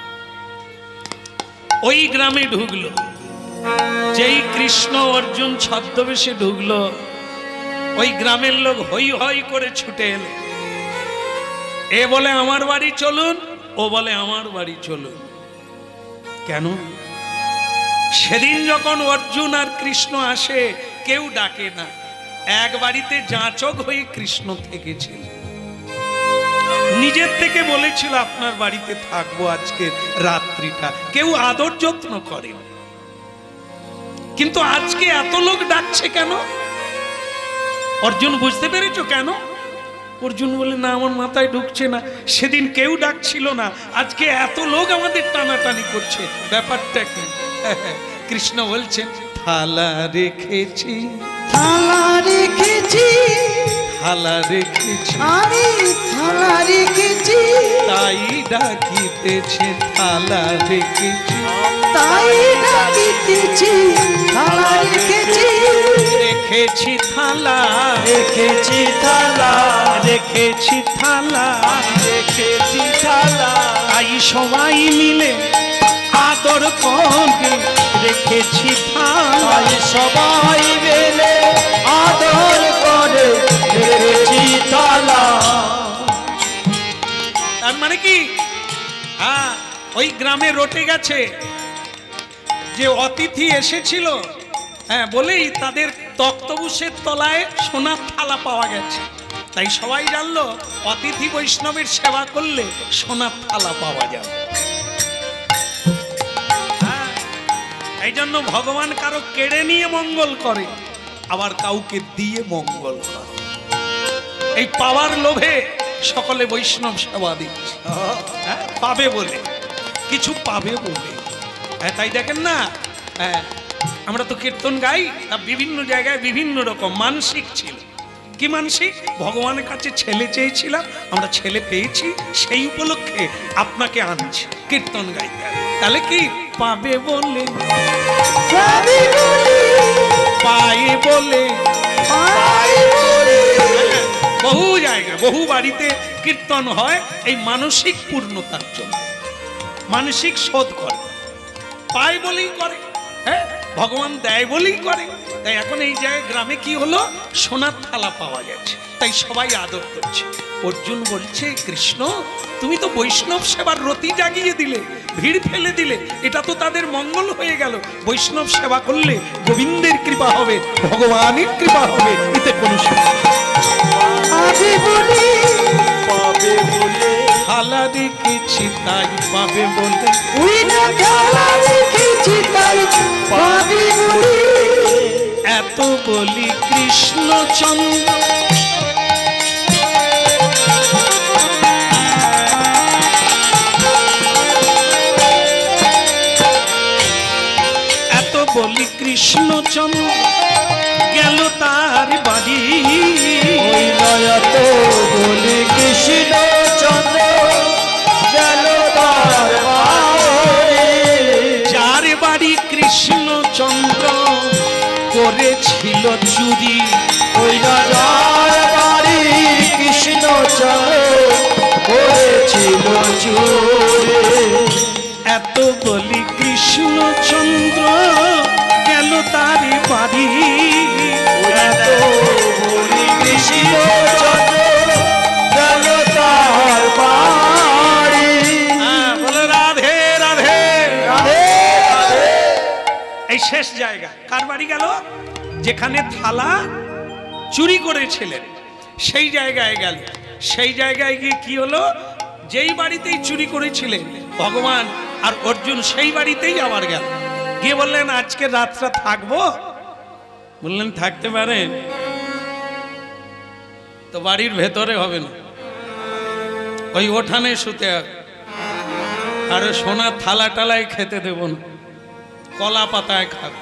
ওই গ্রামে ঢুকলো। যেই কৃষ্ণ অর্জুন ছদ্মবেশে ঢুকলো, ওই গ্রামের লোক হই হই করে ছুটে এলো। এ বলে আমার বাড়ি চলুন, ও বলে আমার বাড়ি চলুন। কেন? সেদিন যখন অর্জুন আর কৃষ্ণ আসে কেউ ডাকে না, এক বাড়িতে যাচক হয়ে কৃষ্ণ থেকেছিল, নিজের থেকে বলেছিল আপনার বাড়িতে থাকবো আজকে রাত্রিটা, কেউ আদর যত্ন করে। কিন্তু আজকে এত লোক ডাকছে কেন? অর্জুন বুঝতে পেরেছো কেন? অর্জুন বলে না, আমার মাথায় ঢুকছে না, সেদিন কেউ ডাকছিল না, আজকে এত লোক আমাদের টানাটানি করছে, ব্যাপারটা কি? কৃষ্ণ বলছেন থালা রেখেছি, থালা রেখেছি, থালা রেখেছি, আমি থালা রেখেছি, তাই ডাকিতেছে থালা রেখেছি, তাই ডাকিতেছি থালা রেখেছি, রেখেছি থালা, রেখেছি থালা, রেখেছি থালা, রেখেছি থালা, তাই সবাই মিলে আদর করে রেখেছি থালা, তাই সবাই মিলে আদর করে রেখেছি থালা। তার মানে কি? হ্যাঁ, ওই গ্রামে রটে গেছে যে অতিথি এসেছিল, হ্যাঁ বলেই তাদের তক্তবুসের তলায় সোনার থালা পাওয়া গেছে, তাই সবাই জানলো অতিথি বৈষ্ণবের সেবা করলে সোনার থালা পাওয়া যাবে। হ্যাঁ, এই জন্য ভগবান কারো কেড়ে নিয়ে মঙ্গল করে, আবার কাউকে দিয়ে মঙ্গল করে। এই পাওয়ার লোভে সকলে বৈষ্ণব সেবা দিচ্ছে, হ্যাঁ পাবে বলে, কিছু পাবে বলে। হ্যাঁ তাই দেখেন না, হ্যাঁ আমরা তো কীর্তন গাই, তা বিভিন্ন জায়গায় বিভিন্ন রকম মানসিক ছিল। কি মানসিক? ভগবানের কাছে ছেলে চেয়েছিলাম, আমরা ছেলে পেয়েছি, সেই উপলক্ষে আপনাকে আনছি কীর্তন গাইতে। তাহলে কি পাবে বলে, পাবে বলে পায়ে বলে, পায়ে বলে। বহু জায়গায় বহু বাড়িতে কীর্তন হয় এই মানসিক পূর্ণতার জন্য, মানসিক শোধ করে, পায় বলেই করে, হ্যাঁ ভগবান দেয় বলেই করে। তাই এখন এই জায়গায় গ্রামে কি হলো, সোনার থালা পাওয়া যাচ্ছে, তাই সবাই আদর করছে। অর্জুন বলছে, কৃষ্ণ তুমি তো বৈষ্ণব সেবার রতি জাগিয়ে দিলে, ভিড় ফেলে দিলে, এটা তো তাদের মঙ্গল হয়ে গেল। বৈষ্ণব সেবা করলে গোবিন্দের কৃপা হবে, ভগবানের কৃপা হবে, এতে কোনো পাবে বলে, পাবে বলে, থালা রেখেছি তাই পাবে বলে, ওই না থালা রেখেছি তাই পাবে বলে। এত বলি কৃষ্ণচন্দ্র এত বলি কৃষ্ণচন্দ্র গেল তার বাড়ি, ওই নয়ত বলে কৃষ্ণ চন্দ্র গেল তার বাড়ি। যার বাড়ি কৃষ্ণচন্দ্র করেছিল চুরি, ওই রাজার বাড়ি কৃষ্ণ চন্দ্র করেছিল চুরি। এত বলি কৃষ্ণচন্দ্র গেল তার বাড়ি, এত বলি কৃষ্ণ চন্দ্র গেল তার বাড়ি। হ্যাঁ, বলে রাধে রাধে। রাধে রাধে। এই শেষ জায়গা কার বাড়ি গেল, যেখানে থালা চুরি করেছিলেন সেই জায়গায় গেল। সেই জায়গায় গিয়ে কি হলো, যেই বাড়িতেই চুরি করেছিলেন ভগবান আর অর্জুন সেই বাড়িতেই আবার গেল, গিয়ে বললেন আজকে রাতটা থাকবো। বললেন থাকতে পারেন, তো বাড়ির ভেতরে হবে না, ওই ওঠানে শুতে হবে, আর সোনার থালা টালায় খেতে দেব না, কলা পাতায় খাবে।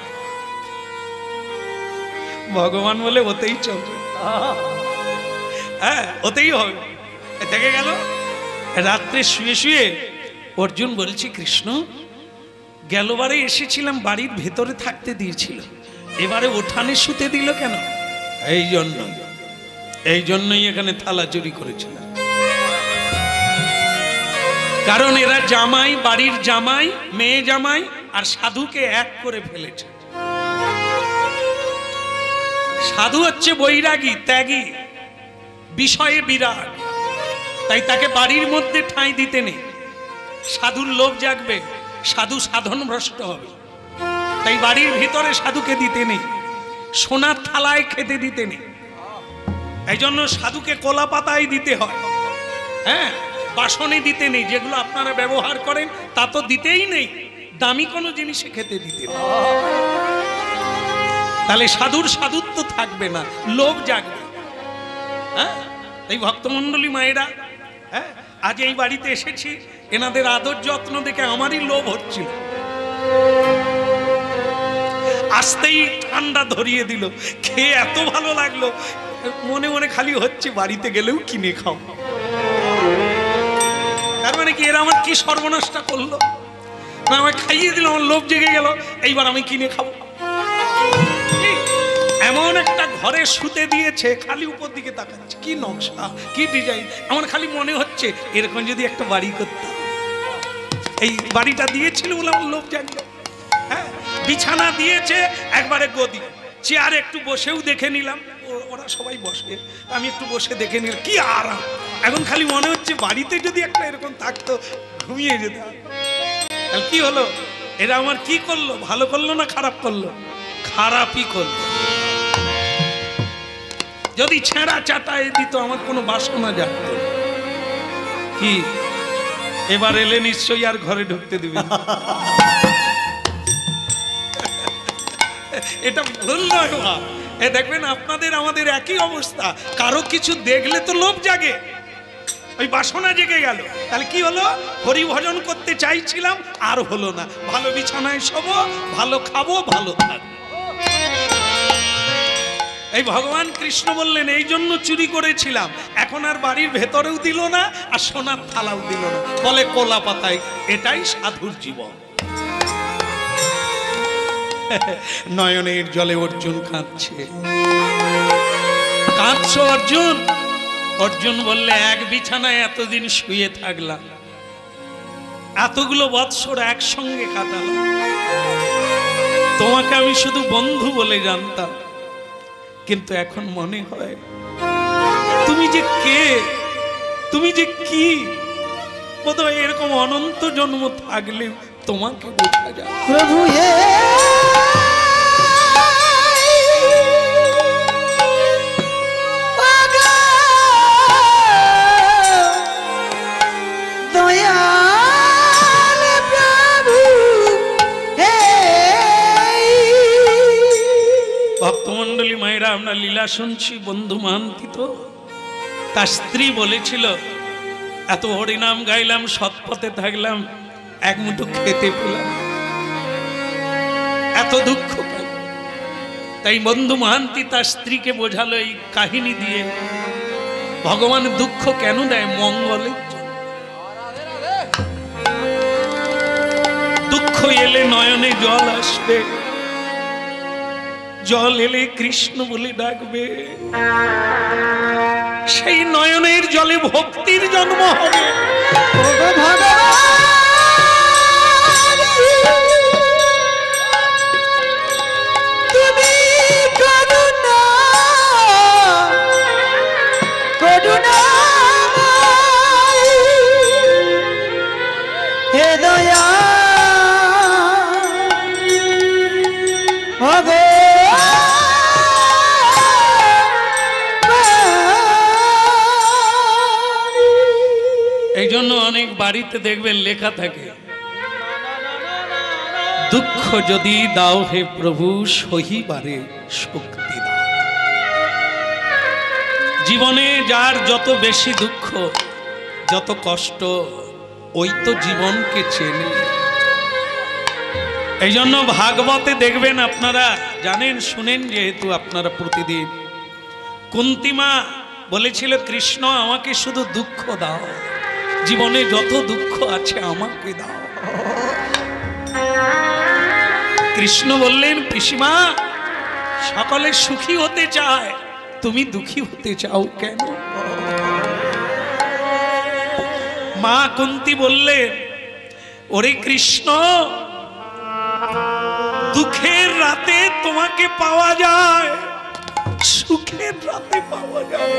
ভগবান বলে ওতেই চলবে, হ্যাঁ ওতেই হবে। দেখে গেল রাত্রে শুয়ে শুয়ে অর্জুন বলছি, কৃষ্ণ গেলবারে এসেছিলাম বাড়ির ভেতরে থাকতে দিয়েছিল, এবারে ওঠানে শুতে দিল কেন? এই জন্য, এই জন্যই এখানে থালা চুরি করেছিল। কারণ এরা জামাই, বাড়ির জামাই, মেয়ে জামাই আর সাধুকে এক করে ফেলেছে। সাধু হচ্ছে বৈরাগী, ত্যাগী, বিষয়ে বিরাট, তাই তাকে বাড়ির মধ্যে ঠাঁই দিতে নেই। সাধুর লোভ জাগবে, সাধু সাধন ভ্রষ্ট হবে, তাই বাড়ির ভিতরে সাধুকে দিতে নেই, সোনার থালায় খেতে দিতে নেই। এই জন্য সাধুকে কলা পাতায় দিতে হয়, হ্যাঁ বাসনে দিতে নেই, যেগুলো আপনারা ব্যবহার করেন তা তো দিতেই নেই, দামি কোনো জিনিসে খেতে দিতে নেই। তাহলে সাধুর সাধুত্ব থাকবে না, লোভ জাগবে। হ্যাঁ এই ভক্তমণ্ডলী মায়েরা, হ্যাঁ আজ এই বাড়িতে এসেছি, এনাদের আদর যত্ন দেখে আমারই লোভ হচ্ছিল। আসতেই ঠান্ডা ধরিয়ে দিল, খেয়ে এত ভালো লাগলো, মনে মনে খালি হচ্ছে বাড়িতে গেলেও কিনে খাও। তার মানে কি এরা আমার কি সর্বনাশটা করলো, না আমায় খাইয়ে দিল, আমার লোভ জেগে গেল, এইবার আমি কিনে খাবো। এমন একটা ঘরে শুতে দিয়েছে, খালি উপর দিকে তাকাচ্ছে, কি নকশা, কি ডিজাইন। আমার খালি মনে হচ্ছে এরকম যদি একটা বাড়ি করতাম। এই বাড়িটা দিয়েছিল বলে আমার লোভ জাগলো। হ্যাঁ বিছানা দিয়েছে, একবারে গদি, চেয়ারে একটু বসেও দেখে নিলাম, ওরা সবাই বসে, আমি একটু বসে দেখে নিলাম, কি আরাম। এখন খালি মনে হচ্ছে বাড়িতে যদি একটা এরকম থাকতো, ঘুমিয়ে যেতাম। তাহলে কি হলো, এরা আমার কি করলো, ভালো করলো না খারাপ করলো? খারাপই করলো। যদি ছেঁড়া চাটায় দিত, আমার কোনো বাসনা জাগত না। কি এবার এলে নিশ্চয়ই আর ঘরে ঢুকতে দিবে না। এটা ভুল নয় মা, এ দেখবেন আপনাদের আমাদের একই অবস্থা, কারো কিছু দেখলে তো লোভ জাগে, ওই বাসনা জেগে গেল। তাহলে কি হলো, হরি ভজন করতে চাইছিলাম আর হলো না, ভালো বিছানায় শোবো, ভালো খাবো, ভালো থাকবো। এই ভগবান কৃষ্ণ বললেন এই জন্য চুরি করেছিলাম, এখন আর বাড়ির ভেতরেও দিল না, আর সোনার থালাও দিল না, বলে কলা পাতায়। এটাই সাধুর জীবন। নয়নের জলে অর্জুন কাঁদছে। কাঁদছো অর্জুন? অর্জুন বললে, এক বিছানায় এতদিন শুয়ে থাকলাম, এতগুলো বৎসর একসঙ্গে কাটালাম, তোমাকে আমি শুধু বন্ধু বলে জানতাম, কিন্তু এখন মনে হয় তুমি যে কে, তুমি যে কি, বোধহয় এরকম অনন্ত জন্ম থাকলে তোমাকে বোঝা যায়। প্রভু হে ভক্তমন্ডলী মায়েরা, আমরা লীলা শুনছি। বন্ধু মাহান্তি তো তার স্ত্রী বলেছিল, এত হরিনাম গাইলাম, সৎপথে থাকলাম, এক মুঠো খেতে পেলাম, এত দুঃখ কেন? তাই বন্ধু মাহান্তি তার স্ত্রীকে বোঝালো এই কাহিনী দিয়ে, ভগবান দুঃখ কেন দেয়? মঙ্গলের জন্য। দুঃখ এলে নয়নে জল আসবে, জল এলে কৃষ্ণ বলে ডাকবে, সেই নয়নের জলে ভক্তির জন্ম হবে। তুমি করুণা করুণা হে দয়া ভগবান। এই জন্য অনেক বাড়িতে দেখবেন লেখা থাকে, দুঃখ যদি দাও হে প্রভু সহিবারে শক্তি দাও। জীবনে যার যত বেশি দুঃখ, যত কষ্ট, ওই তো জীবনকে চেনে। এই জন্য ভাগবতে দেখবেন, আপনারা জানেন, শুনেন যেহেতু আপনারা প্রতিদিন, কুন্তিমা বলেছিল, কৃষ্ণ আমাকে শুধু দুঃখ দাও, জীবনে যত দুঃখ আছে আমাকে দাও। কৃষ্ণ বললেন, পিসিমা, সকলে সুখী হতে চায়, তুমি দুঃখী হতে চাও কেন? মা কুন্তি বললেন, ওরে কৃষ্ণ, দুঃখের রাতে তোমাকে পাওয়া যায়, সুখের রাতে পাওয়া যায়।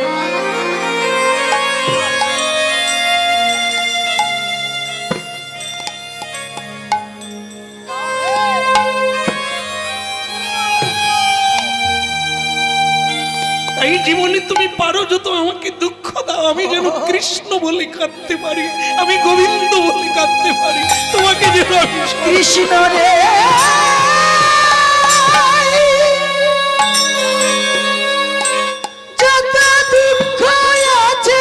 এই জীবনে তুমি পারো যত আমাকে দুঃখ দাও, আমি যেন কৃষ্ণ বলে কাঁদতে পারি, আমি গোবিন্দ বলে কাঁদতে পারি, তোমাকে যেন কৃষ্ণ রে যত দুঃখ আছে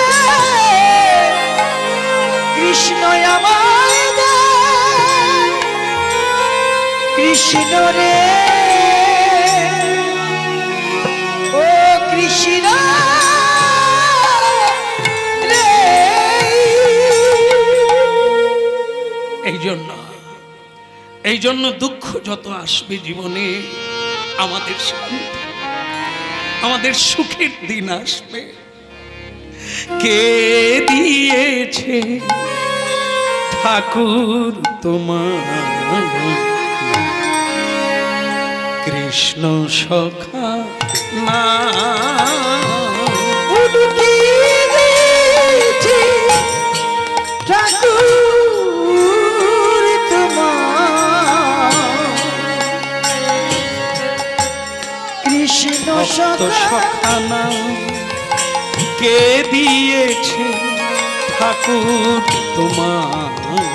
কৃষ্ণ আমায় দেয়। কৃষ্ণ রে ও কৃষ্ণ রে। এই জন্য এই জন্য দুঃখ যত আসবে জীবনে, আমাদের শান্তি, আমাদের সুখের দিন আসবে। কে দিয়েছে ঠাকুর তোমার কৃষ্ণ সখা না? ঠাকুর তোমার কৃষ্ণ সখা না? কে দিয়েছে ঠাকুর তোমার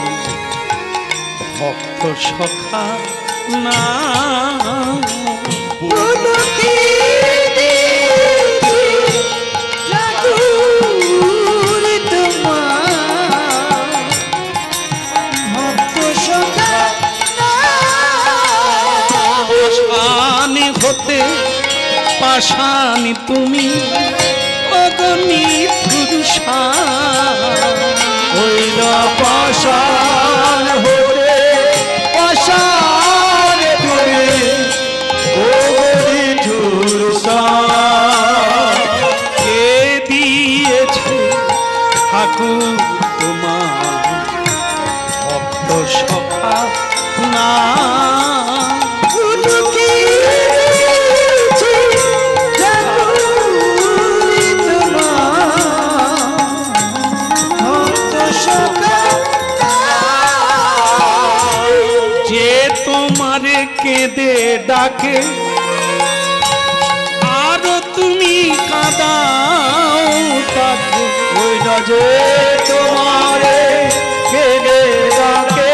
ভক্ত সখা না? হতে পাশানি তুমি অগণি পুরুষা হইল পাশান হতে পাশান তুমি ঠাকুর তোমার ভক্ত সখা না যে তোমারে কেঁদে ডাকে আর তুমি কাঁদাও তাকে। ওই না যে তোমারে কেঁদে ডাকে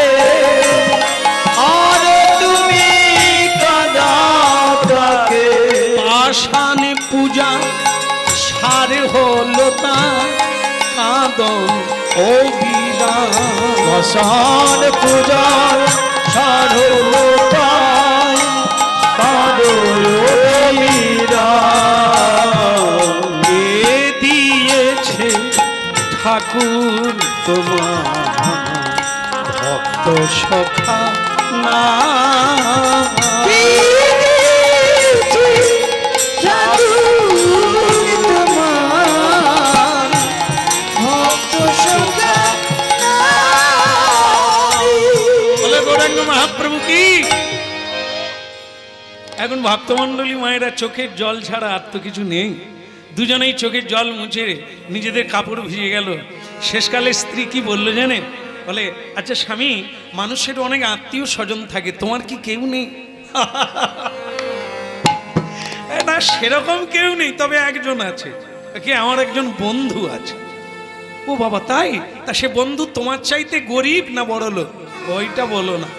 আর তুমি কাঁদাও তাকে। পাষাণে পূজা সার হলো তা কাঁদন ও বিরাম। পাষাণ পূজার সার হলো তাই কাঁদন ও বিরাম। এ দিয়েছে ঠাকুর তোমার ভক্ত সখা না। বলে গৌরাঙ্গ মহাপ্রভু কি। এখন ভক্তমণ্ডলী মায়েরা চোখের জল ছাড়া আর তো কিছু নেই। দুজনেই চোখের জল মুছে নিজেদের কাপড় ভিজে গেল। শেষকালে স্ত্রী কি বললো জানেন? বলে আচ্ছা স্বামী, মানুষের অনেক আত্মীয় স্বজন থাকে, তোমার কি কেউ নেই? না সেরকম কেউ নেই, তবে একজন আছে। কি? আমার একজন বন্ধু আছে। ও বাবা তাই? তা সে বন্ধু তোমার চাইতে গরিব না বড় লোক? ওইটা বলো না।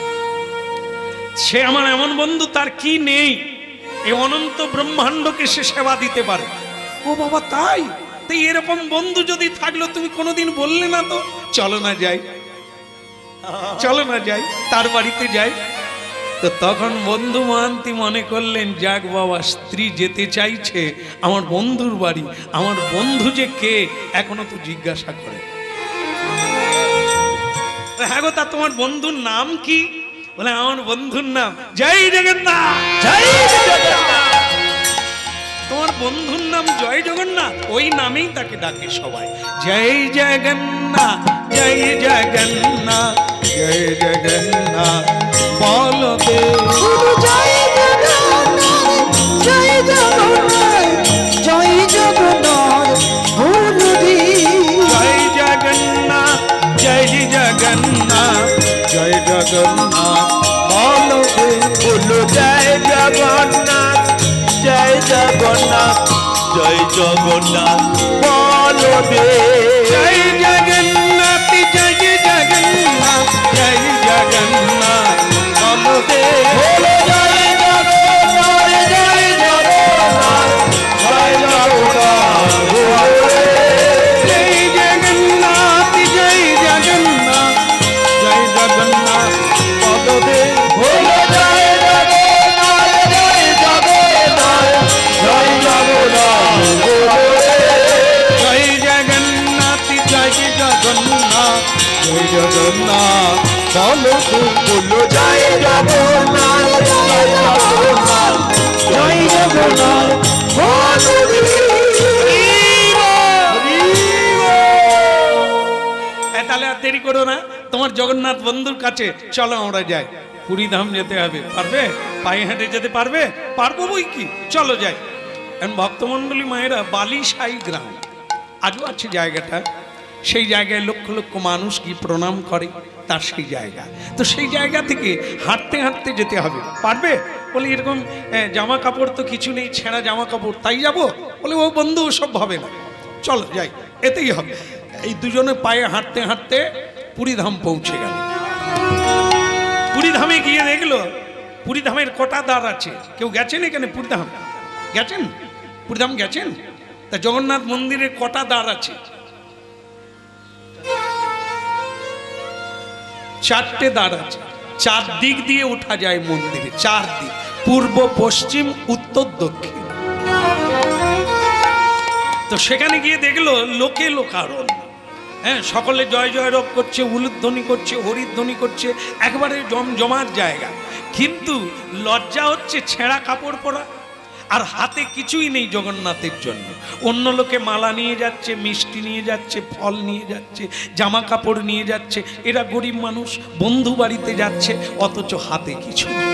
সে আমার এমন বন্ধু তার কি নেই, এই অনন্ত ব্রহ্মাণ্ডকে সে সেবা দিতে পারে। ও বাবা তাই? তাই এরকম বন্ধু যদি থাকলো তুমি কোনোদিন বললে না তো? চলো না যাই, চলো না যাই, তার বাড়িতে যাই। তো তখন বন্ধু মহান্তি মনে করলেন যাক বাবা, স্ত্রী যেতে চাইছে আমার বন্ধুর বাড়ি, আমার বন্ধু যে কে এখনো তো জিজ্ঞাসা করে। হ্যাঁ গো, তা তোমার বন্ধুর নাম কি? বলে আমার বন্ধুর নাম জয় জগন্নাথ। জয় জগন্নাথ। তোমার বন্ধুর নাম জয় জগন্নাথ? ওই নামেই তাকে ডাকে সবাই। জয় জগন্নাথ, জয় জগন্নাথ, জয় জগন্নাথ বলো দে। জয় জগন্নাথ, জয় জগন্নাথ, জয় জগন্নাথ বলো দে। জয় জগন্নাথ, জয় জগন্নাথ, জয় জগন্নাথ বলো দে। বলো জয় জগন্নাথ, জয় জগন্নাথ, জয় জগন্নাথ বলো দে। জয় জগন্নাথ, জয় জগন্নাথ, জয় জগন্নাথ বলো দে। বলো জয় জগন্নাথ, জয় জগন্নাথ, জয় জগন্নাথ বলো দে। জয় জগন্নাথ, জয় জগন্নাথ, জয় জগন্নাথ বলো দে। বলো জয় জগন্নাথ, জয় জগন্নাথ, জয় জগন্নাথ বলো দে। জয় জগন্নাথ, জয় জগন্নাথ, জয় জগন্নাথ বলো দে। বলো জয় জগন্নাথ, জয় জগন্নাথ, জয় জগন্নাথ বলো দে। এ তাহলে আর দেরি করো না, তোমার জগন্নাথ বন্ধুর কাছে চলো আমরা যাই। পুরীধাম যেতে হবে, পারবে? পায়ে হেঁটে যেতে পারবে? পারবো বই কি, চলো যাই। এখন ভক্তমণ্ডলী মায়েরা বালিশাই গ্রাম আজও আছে জায়গাটা। সেই জায়গায় লক্ষ লক্ষ মানুষ কি প্রণাম করে, তার সেই জায়গা। তো সেই জায়গা থেকে হাঁটতে হাঁটতে যেতে হবে, পারবে? বলে এরকম জামা কাপড় তো কিছু নেই, ছেঁড়া জামা কাপড়, তাই যাবো? বলে ও বন্ধু ওসব হবে না, চলো যাই, এতেই হবে। এই দুজনে পায়ে হাঁটতে হাঁটতে পুরীধাম পৌঁছে গেল। পুরীধামে গিয়ে দেখলো পুরীধামের কটা দ্বার আছে। কেউ গেছেন এখানে পুরীধাম? গেছেন? পুরীধাম গেছেন? তা জগন্নাথ মন্দিরের কটা দ্বার আছে? চারটে দ্বার আছে। চার দিক দিয়ে উঠা যায় মন্দিরে, চার দিক, পূর্ব পশ্চিম উত্তর দক্ষিণ। তো সেখানে গিয়ে দেখলো লোকে লোকারণ্য। হ্যাঁ, সকলে জয় জয় রব করছে, উলুধ্বনি করছে, হরিধ্বনি করছে, একবারে জমজমাট জায়গা। কিন্তু লজ্জা হচ্ছে ছেঁড়া কাপড় পরা আর হাতে কিছুই নেই জগন্নাথের জন্য। অন্য লোকে মালা নিয়ে যাচ্ছে, মিষ্টি নিয়ে যাচ্ছে, ফল নিয়ে যাচ্ছে, জামা কাপড় নিয়ে যাচ্ছে, এরা গরিব মানুষ বন্ধু বাড়িতে যাচ্ছে, অথচ হাতে কিছু নেই।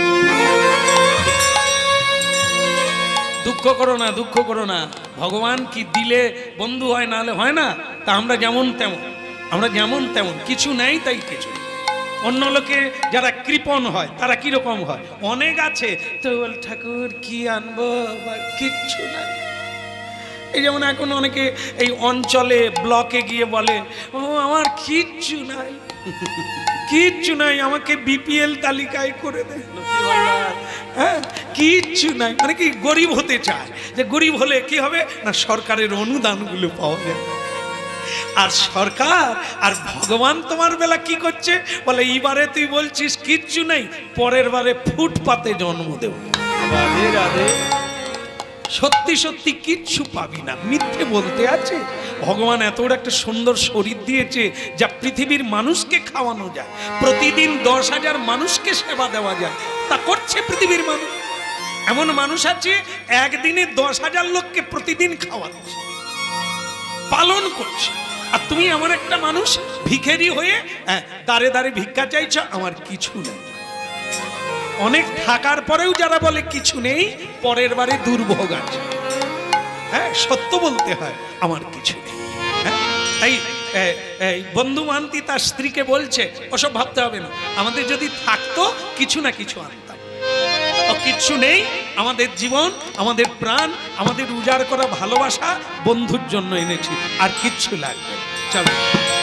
দুঃখ করো না, দুঃখ করো না, ভগবান কি দিলে বন্ধু হয়, নাহলে হয় না। তা আমরা যেমন তেমন, আমরা যেমন তেমন, কিছু নেই তাই কিছু। অন্য লোকে যারা কৃপণ হয় তারা কিরকম হয়, অনেক আছে তো বল ঠাকুর কি আনবো, কিচ্ছু নাই। এই যেমন এখন অনেকে এই অঞ্চলে ব্লকে গিয়ে বলে ও আমার কিচ্ছু নাই, কিচ্ছু নাই, আমাকে বিপিএল তালিকায় করে দে। হ্যাঁ, কিচ্ছু নাই মানে কি, গরিব হতে চায়, যে গরিব হলে কি হবে না, সরকারের অনুদানগুলো পাওয়া যায়। আর সরকার আর ভগবান তোমার বেলা কি করছে বলে, এইবারে তুই বলছিস কিচ্ছু নেই, পরের বারে ফুটপাতে জন্ম দেব। রাধে রাধে। সত্যি সত্যি কিচ্ছু পাবি না, মিথ্যে বলতে আছে। ভগবান এত বড় একটা সুন্দর শরীর দিয়েছে যা পৃথিবীর মানুষকে খাওয়ানো যায়, প্রতিদিন দশ হাজার মানুষকে সেবা দেওয়া যায়, তা করছে পৃথিবীর মানুষ। এমন মানুষ আছে একদিনে দশ হাজার লোককে প্রতিদিন খাওয়াচ্ছে, পালন করছে। আর তুমি এমন একটা মানুষ ভিখারি হয়ে দাঁড়ে দাঁড়ে ভিক্ষা চাইছ, আমার কিছু নেই। অনেক থাকার পরেও যারা বলে কিছু নেই, পরের বারে দুর্ভোগ আছে। হ্যাঁ, সত্য বলতে হয়, আমার কিছু নেই। হ্যাঁ, তাই বন্ধু মান্তি তার স্ত্রীকে বলছে ওসব ভাবতে হবে না, আমাদের যদি থাকতো কিছু না কিছু আনতাম। কিচ্ছু নেই, আমাদের জীবন, আমাদের প্রাণ, আমাদের উজাড় করা ভালোবাসা বন্ধুর জন্য এনেছি, আর কিচ্ছু লাগবে। চলো।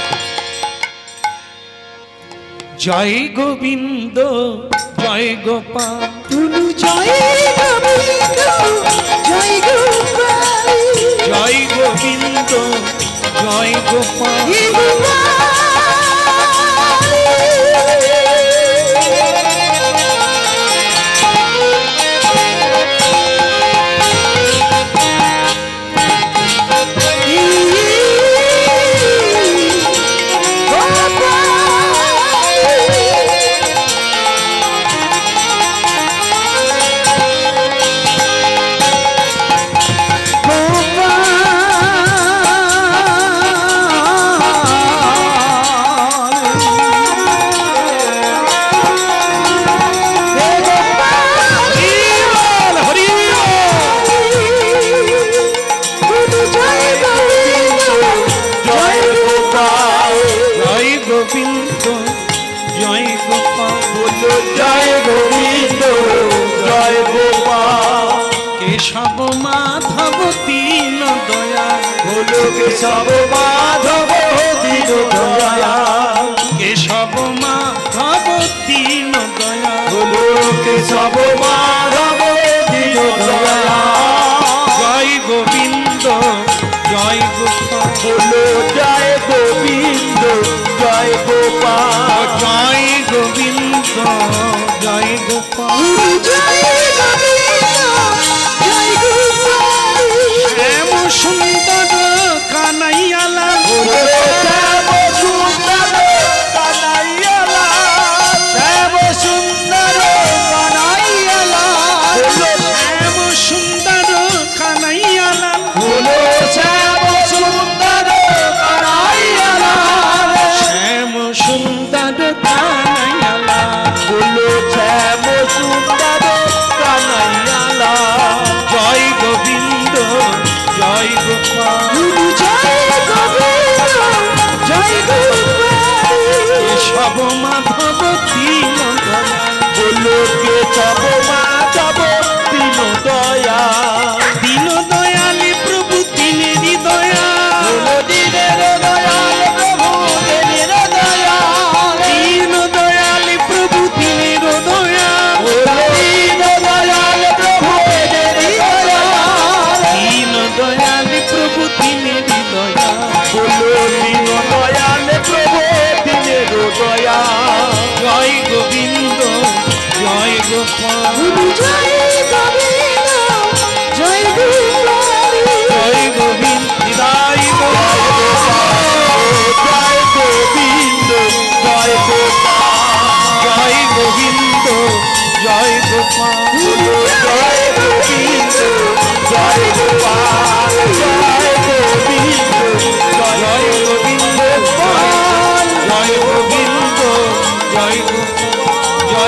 জয় গোবিন্দ জয় গোপাল, জয় গোবিন্দ জয় গোপাল, জয় গোবিন্দ জয় গোপাল। কেশব মাধব দীন দয়া, বলো কেশব মাধব দীন দয়া, কেশব মাধব দীন দয়া, বলো কেশব মাধব দীন দয়া। জয় গোবিন্দ জয় গোপাল, বলো জয় গোবিন্দ জয় গোপাল, জয় গোবিন্দ জয় গোপাল। শ্যাম সুন্দর কানাইয়ালা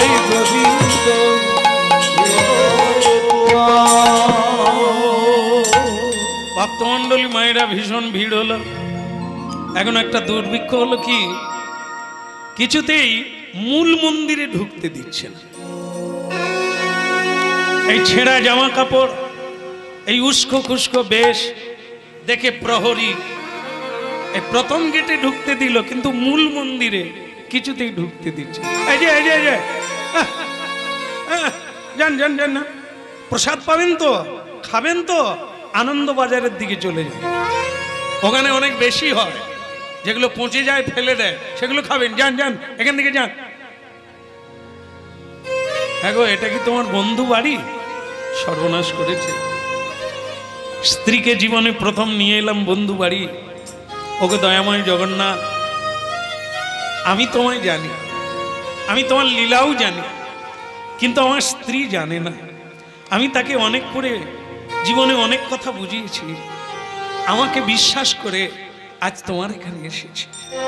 জয় গোবিন্দ ভক্তমণ্ডলী মায়েরা ভীষণ ভিড় হলো। এখন একটা দুর্ভিক্ষ হলো কি, কিছুতেই মূল মন্দিরে ঢুকতে দিচ্ছে না। এই ছেঁড়া জামা কাপড়, এই উস্কো খুস্কো বেশ দেখে প্রহরী এই প্রথম গেটে ঢুকতে দিল, কিন্তু মূল মন্দিরে কিছুতেই ঢুকতে দিচ্ছে। এই যে এই যে এই যে আহ, আহ, যান যান যান না, প্রসাদ পাবেন তো, খাবেন তো, আনন্দ বাজারের দিকে চলে যান, ওখানে অনেক বেশি হয়, যেগুলো পচে যায় ফেলে দেয় সেগুলো খাবেন, যান যান এখান থেকে যান। হ্যাঁ গো, এটা কি তোমার বন্ধু বাড়ি? সর্বনাশ করেছে। স্ত্রীকে জীবনে প্রথম নিয়ে এলাম বন্ধু বাড়ি। ওকে দয়াময় জগন্নাথ, আমি তোমায় জানি, আমি তোমার লীলাও জানি, কিন্তু আমার স্ত্রী জানে না। আমি তাকে অনেক করে জীবনে অনেক কথা বুঝিয়েছি, আমাকে বিশ্বাস করে আজ তোমার এখানে এসেছি।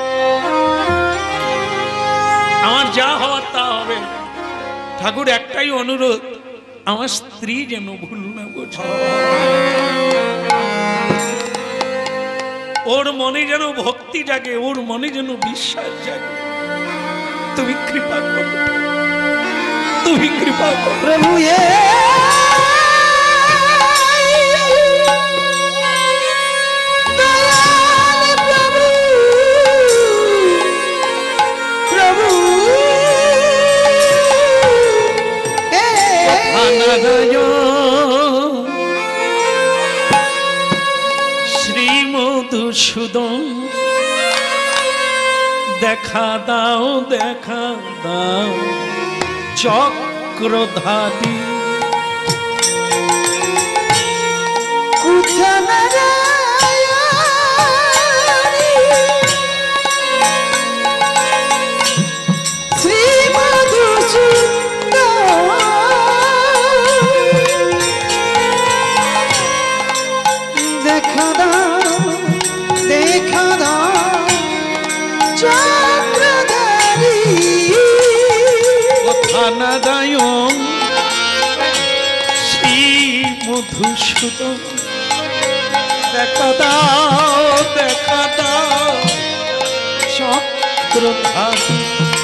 আমার যা হওয়ার তা হবে। ঠাকুর একটাই অনুরোধ, আমার স্ত্রী যেন ভুল না বোঝে, ওর মনে যেন ভক্তি জাগে, ওর মনে যেন বিশ্বাস জাগে। তুমি কৃপা করো, তুমি কৃপা করো প্রভু। শ্রী মধুসূদন দেখা দাও, দেখা দাও চক্রধারী। শ্রী মধুসূদন দেখা দাও, দেখা দাও চক্রধারী। কথা না দায় শ্রী মধুসূদন দেখা দাও, দেখা দাও চক্রধারী।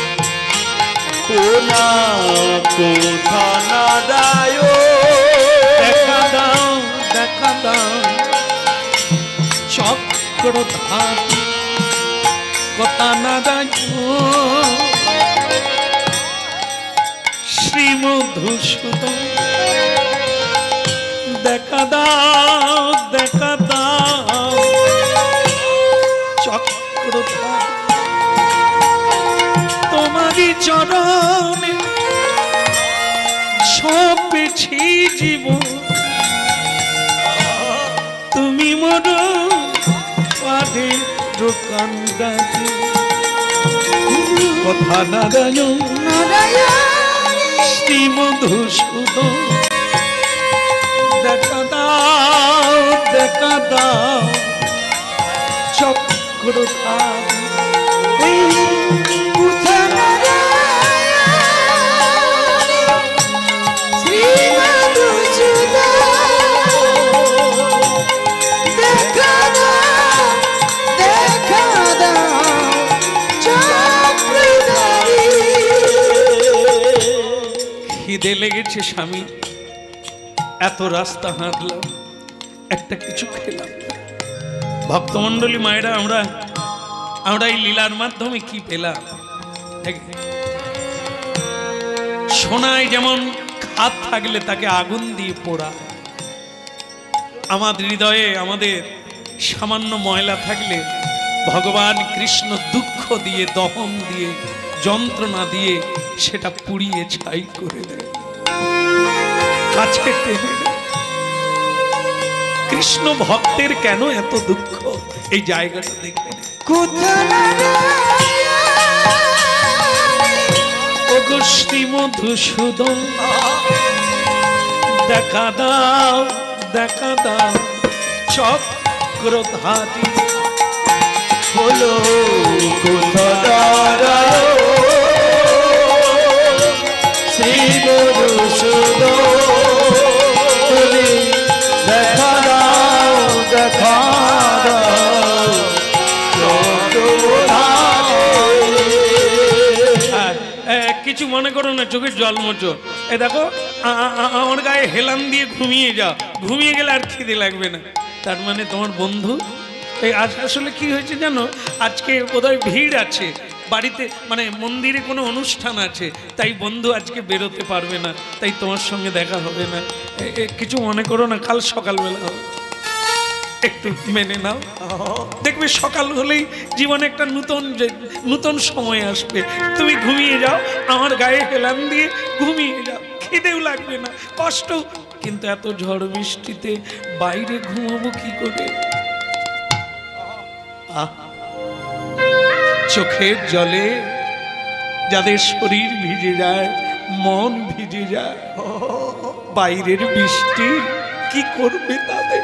কোনা কোথা না দায়, দেখা দাও, দেখা দাও চক্রধারী। কথা না দায় শ্রী মধুসূদন দেখা দাও, দেখা দাও চক্রধারী। তোমারই চরণে সপেছি জীবন, তুমি মোর পারে দোকানদারি। কথা না জানো শ্রী মধুসূদন দেখা দাও, দেখা দাও চক্রধারী। শ্রী মধুসূদন দেখা দাও, দেখা দাও চক্রধারী। খিদে লেগেছে স্বামী, এত রাস্তা হাঁটলাম, একটা কিছু খেলাম। ভক্তমণ্ডলী মায়েরা, আমরা আমরা এই লীলার মাধ্যমে কি পেলাম? সোনায় যেমন খাদ থাকলে তাকে আগুন দিয়ে পোড়া, আমাদের হৃদয়ে আমাদের সামান্য ময়লা থাকলে ভগবান কৃষ্ণ দুঃখ দিয়ে, দহন দিয়ে, যন্ত্রণা দিয়ে সেটা পুড়িয়ে ছাই করে দেয়, কাছে টেনে দেয়। কৃষ্ণ ভক্তের কেন এত দুঃখ, এই জায়গাটা দেখে ওগো শ্রী মধুসূদন দেখা দাও, দেখা দাও চক্রধারী। হলো কোথা দাঁড়াও কিছু মনে করো না, চোখের জল মোচো। এ দেখো আ- আ- আ- আমার গায়ে হেলান দিয়ে ঘুমিয়ে যাও, ঘুমিয়ে গেলে আর খিদে লাগবে না। তার মানে তোমার বন্ধু এই আস- আসলে কি হয়েছে জানো, আজকে বোধহয় ভিড় আছে বাড়িতে, মানে মন্দিরে কোনো অনুষ্ঠান আছে, তাই বন্ধু আজকে বেরোতে পারবে না, তাই তোমার সঙ্গে দেখা হবে না। এ- এ কিছু মনে করো না, কাল সকালবেলা হবে, একটু মেনে নাও। দেখবে সকাল হলেই জীবনে একটা নতুন যে- নতুন সময় আসবে। তুমি ঘুমিয়ে যাও, আমার গায়ে হেলান দিয়ে ঘুমিয়ে যাও, খিদেও লাগবে না, কষ্ট। কিন্তু এত ঝড় বৃষ্টিতে বাইরে ঘুমাবো কি করে? আহ, চোখের জলে যাদের শরীর ভিজে যায়, মন ভিজে যায়, বাইরের বৃষ্টি কি করবে তাদের?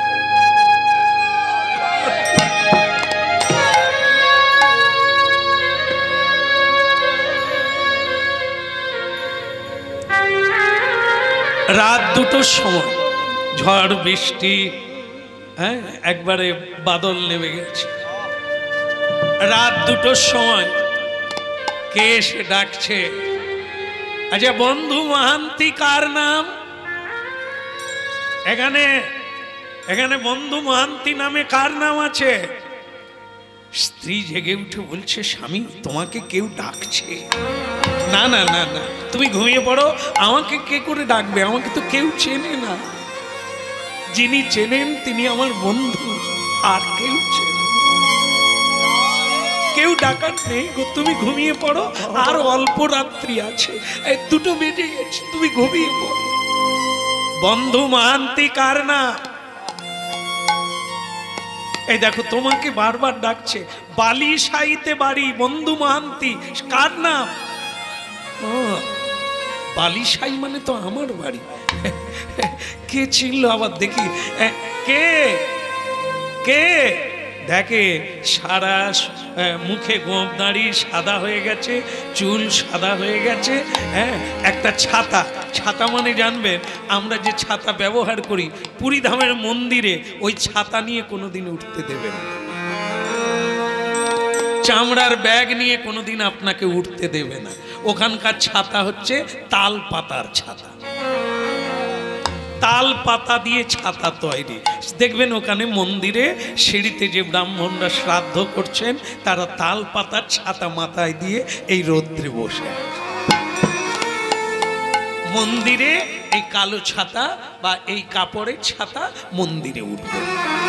রাত দুটোর সময় ঝড় বৃষ্টি, হ্যাঁ একবারে বাদল নেমে গেছে। রাত দুটোর সময় কে এসে ডাকছে? আচ্ছা বন্ধু মহান্তি কার নাম? এখানে এখানে বন্ধু মহান্তি নামে কার নাম আছে? স্ত্রী জেগে উঠে বলছে, স্বামী তোমাকে কেউ ডাকছে। না না না না, তুমি ঘুমিয়ে পড়ো, আমাকে কে করে ডাকবে? আমাকে তো কেউ চেনে না। যিনি চেনেন তিনি আমার বন্ধু, আর কেউ চেনে না। কেউ ডাকার নেই গো, তুমি ঘুমিয়ে পড়ো, আর অল্প রাত্রি আছে, এই দুটো বেজে গেছে, তুমি ঘুমিয়ে পড়ো। বন্ধু মহান্তি কার না? এই দেখো তোমাকে বারবার ডাকছে, বালিশাইতে বাড়ি বন্ধু মহান্তি কার নাম? ও বালিশাই মানে তো আমার বাড়ি। কে ছিল আবার দেখি, এ, কে কে দেখে সারা মুখে গোঁফ দাড়ি সাদা হয়ে গেছে, চুল সাদা হয়ে গেছে, হ্যাঁ একটা ছাতা, ছাতা মানে জানবেন আমরা যে ছাতা ব্যবহার করি পুরীধামের মন্দিরে, ওই ছাতা নিয়ে কোনোদিন উঠতে দেবে না। চামড়ার ব্যাগ নিয়ে কোনোদিন আপনাকে উঠতে দেবে না। ওখানকার ছাতা হচ্ছে তাল পাতার ছাতা, তাল পাতা দিয়ে ছাতা তৈরি। দেখবেন ওখানে মন্দিরে সিঁড়িতে যে ব্রাহ্মণরা শ্রাদ্ধ করছেন তারা তাল পাতার ছাতা মাথায় দিয়ে এই রৌদ্রে বসে আছে। মন্দিরে এই কালো ছাতা বা এই কাপড়ের ছাতা মন্দিরে উঠবে।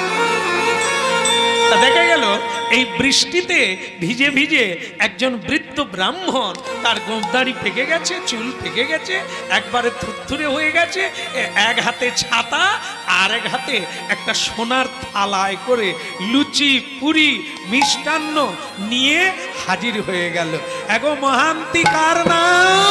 দেখা গেল এই বৃষ্টিতে ভিজে ভিজে একজন বৃদ্ধ ব্রাহ্মণ, তার গোঁফদাড়ি পেকে গেছে, চুল পেকে গেছে, একবারে থুরথুরে হয়ে গেছে, এক হাতে ছাতা আর এক হাতে একটা সোনার থালায় করে লুচি পুরি মিষ্টান্ন নিয়ে হাজির হয়ে গেল। এগো মহান্তি কার নাম?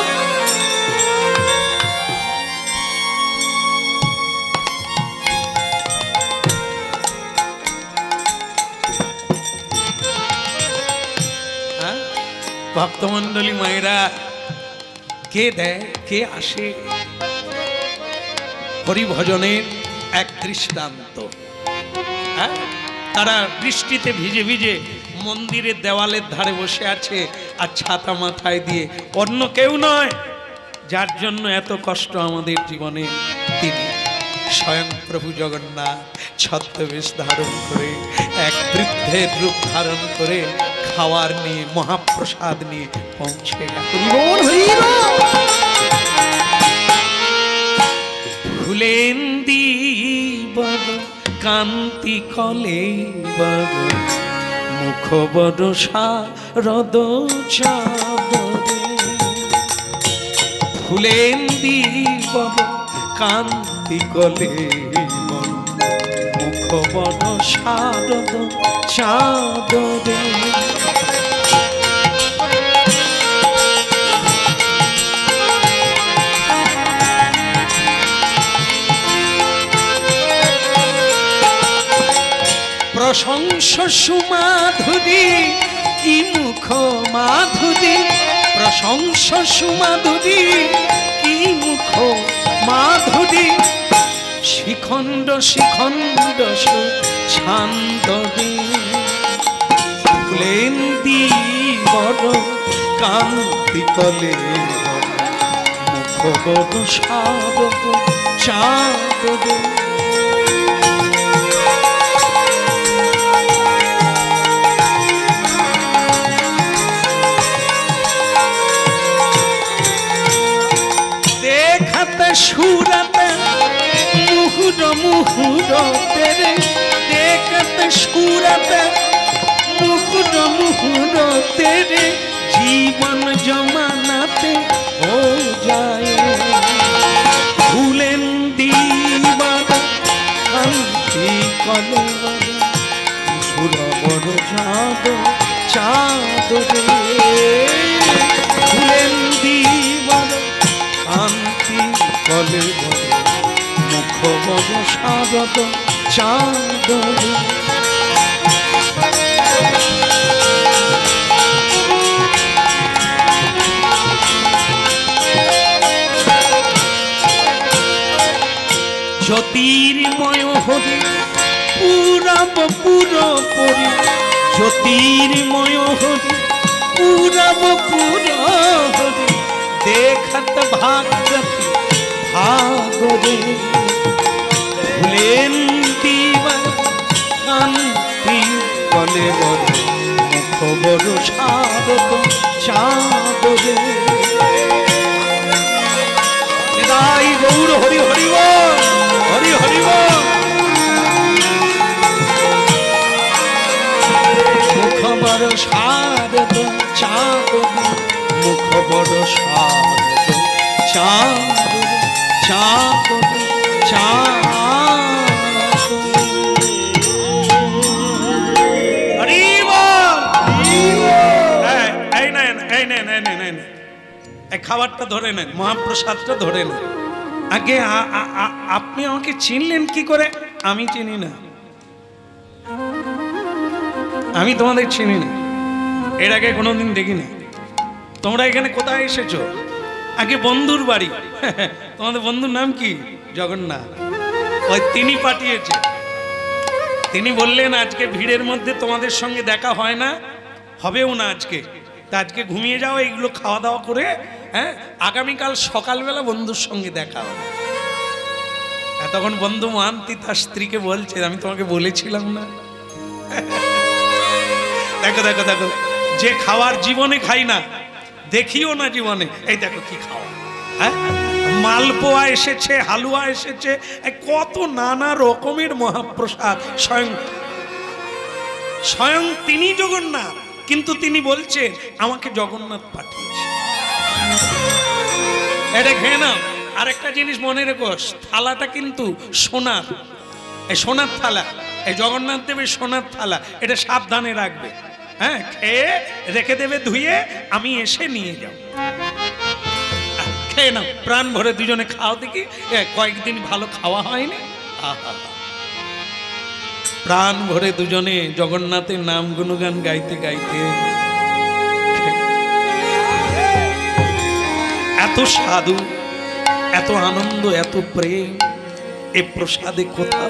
ভক্তমন্ডলী মায়েরা, কে দেয় কে আসে? হরিভজনের এক দৃষ্টান্ত। হ্যাঁ তারা বৃষ্টিতে ভিজে ভিজে মন্দিরের দেওয়ালের ধারে বসে আছে আর ছাতা মাথায় দিয়ে। অন্য কেউ নয়, যার জন্য এত কষ্ট আমাদের জীবনে, তিনি স্বয়ং প্রভু জগন্নাথ ছদ্মবেশ ধারণ করে, এক বৃদ্ধের রূপ ধারণ করে খাওয়ার নিয়ে, মহাপ্রসাদ নিয়ে পৌঁছে গেল। ফুলেন দিবর কান্তি কলে বর, মুখ বড় শারদ চাদরে। ফুলেন দিবর কান্তি কলে বর, মুখ বড় শারদ চাদরে। প্রশংস সুমাধুরী কি মুখ মাধুরী, প্রশংস সুমাধুরী কি মুখ মাধুরী। শিখণ্ড শিখণ্ড ছন্দ ফুলেন দিবর কান্তি কলে মুখ সারদ চাঁদ দে। देखते सूरत मुहुर मुहुर तेरे, देखते सूरत मुहुर मुहुर तेरे, जीवन जमानाते हो जाए। भूलें दीवाना कांति कले सुरबर चाँद चाँद रे। भूलें दीवाना कांति कले मुख बड़ शारद चाँद रे। ज्योतिर्मय हरि पूरब पुर परि, ज्योतिर्मय हरि पूरब पुर हरि, देखत भागति भागरे। भूलें दीवाना कांति कले मुख बड़ शारद चाँद रे। निताई गौर हरि हरि बोल, हरि हरि बोल। मुख बड़ शारद चाँद, मुख बड़ शारद चाँद चाँद चाँद। हरि बोल। এই নেন এই নেন এই নেন এই নেন, এই খাবারটা ধরে নেন, মহাপ্রসাদটা ধরে নেন। আগে আপনি আমাকে চিনলেন কি করে? আমি চিনি না, আমি তোমাদের চিনি না, এর আগে কোনোদিন দেখি না। তোমরা এখানে কোথায় এসেছো? আগে বন্ধুর বাড়ি। তোমাদের বন্ধুর নাম কি? জগন্নাথ। ওই তিনি পাঠিয়েছে, তিনি বললেন আজকে ভিড়ের মধ্যে তোমাদের সঙ্গে দেখা হয় না, হবেও না আজকে, তা আজকে ঘুমিয়ে যাও, এইগুলো খাওয়া দাওয়া করে হ্যাঁ আগামীকাল সকালবেলা বন্ধুর সঙ্গে দেখা হবে। তখন বন্ধু মহান্তি তার স্ত্রীকে বলছে, আমি তোমাকে বলেছিলাম না। দেখো দেখো দেখো, যে খাওয়ার জীবনে খাই না, দেখিও না জীবনে, এই দেখো কি খাওয়া। হ্যাঁ, মালপোয়া এসেছে, হালুয়া এসেছে, কত নানা রকমের মহাপ্রসাদ। স্বয়ং স্বয়ং তিনি জগন্নাথ, কিন্তু তিনি বলছেন আমাকে জগন্নাথ পাঠিয়েছে। এটা খেয়ে নাও। আর একটা জিনিস মনে রেখো, থালাটা কিন্তু সোনার, এই সোনার থালা, এই জগন্নাথ দেবের সোনার থালা, এটা সাবধানে রাখবে। হ্যাঁ, খেয়ে রেখে দেবে ধুয়ে, আমি এসে নিয়ে যাব। খেয়ে নাও, প্রাণ ভরে দুজনে খাও দেখি। কয়েকদিন ভালো খাওয়া হয়নি, প্রাণ ভরে দুজনে জগন্নাথের নাম গুণগান গাইতে গাইতে। এত সাধু, এত আনন্দ, এত প্রেম এ প্রসাদে কোথাও।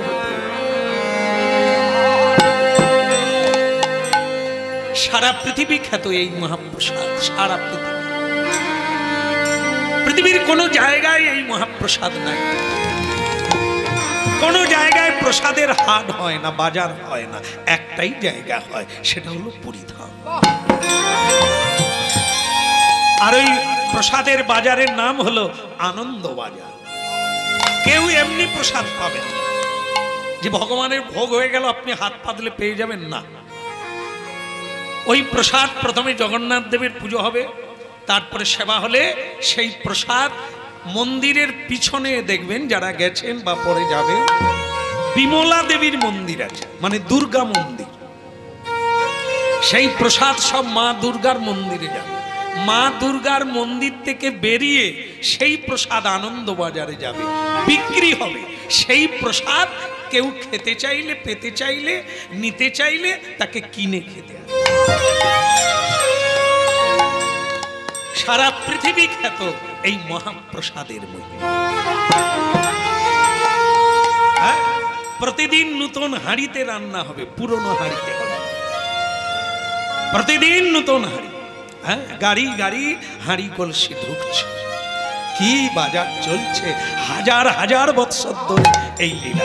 সারা পৃথিবী খ্যাত এই মহাপ্রসাদ, সারা পৃথিবী। পৃথিবীর কোন জায়গায় এই মহাপ্রসাদ নাই, কোন জায়গায় প্রসাদের হাট হয় না, বাজার হয় না, একটাই জায়গা হয়, সেটা হলো পুরীধাম। আর ওই প্রসাদের বাজারের নাম হলো আনন্দ বাজার। কেউ এমনি প্রসাদ পাবেন না যে ভগবানের ভোগ হয়ে গেল আপনি হাত পাতলে পেয়ে যাবেন, না। ওই প্রসাদ প্রথমে জগন্নাথ দেবের পুজো হবে, তারপরে সেবা হলে সেই প্রসাদ মন্দিরের পিছনে দেখবেন, যারা গেছেন বা পরে যাবেন, বিমলা দেবীর মন্দির আছে, মানে দুর্গা মন্দির। সেই প্রসাদ সব মা দুর্গার মন্দিরে যাবে। মা দুর্গার মন্দির থেকে বেরিয়ে সেই প্রসাদ আনন্দ বাজারে যাবে, বিক্রি হবে। সেই প্রসাদ কেউ খেতে চাইলে, পেতে চাইলে, নিতে চাইলে তাকে কিনে খেতে হবে। সারা পৃথিবী খ্যাত এই মহাপ্রসাদের মহিমা। হ্যাঁ, প্রতিদিন নতুন হাঁড়িতে রান্না হবে, পুরনো হাঁড়িতে হবে, প্রতিদিন নতুন হাঁড়ি। হ্যাঁ, গাড়ি গাড়ি হাঁড়ি কলসি ঢুকছে, কি বাজার চলছে হাজার হাজার বৎসর ধরে এই লীলা।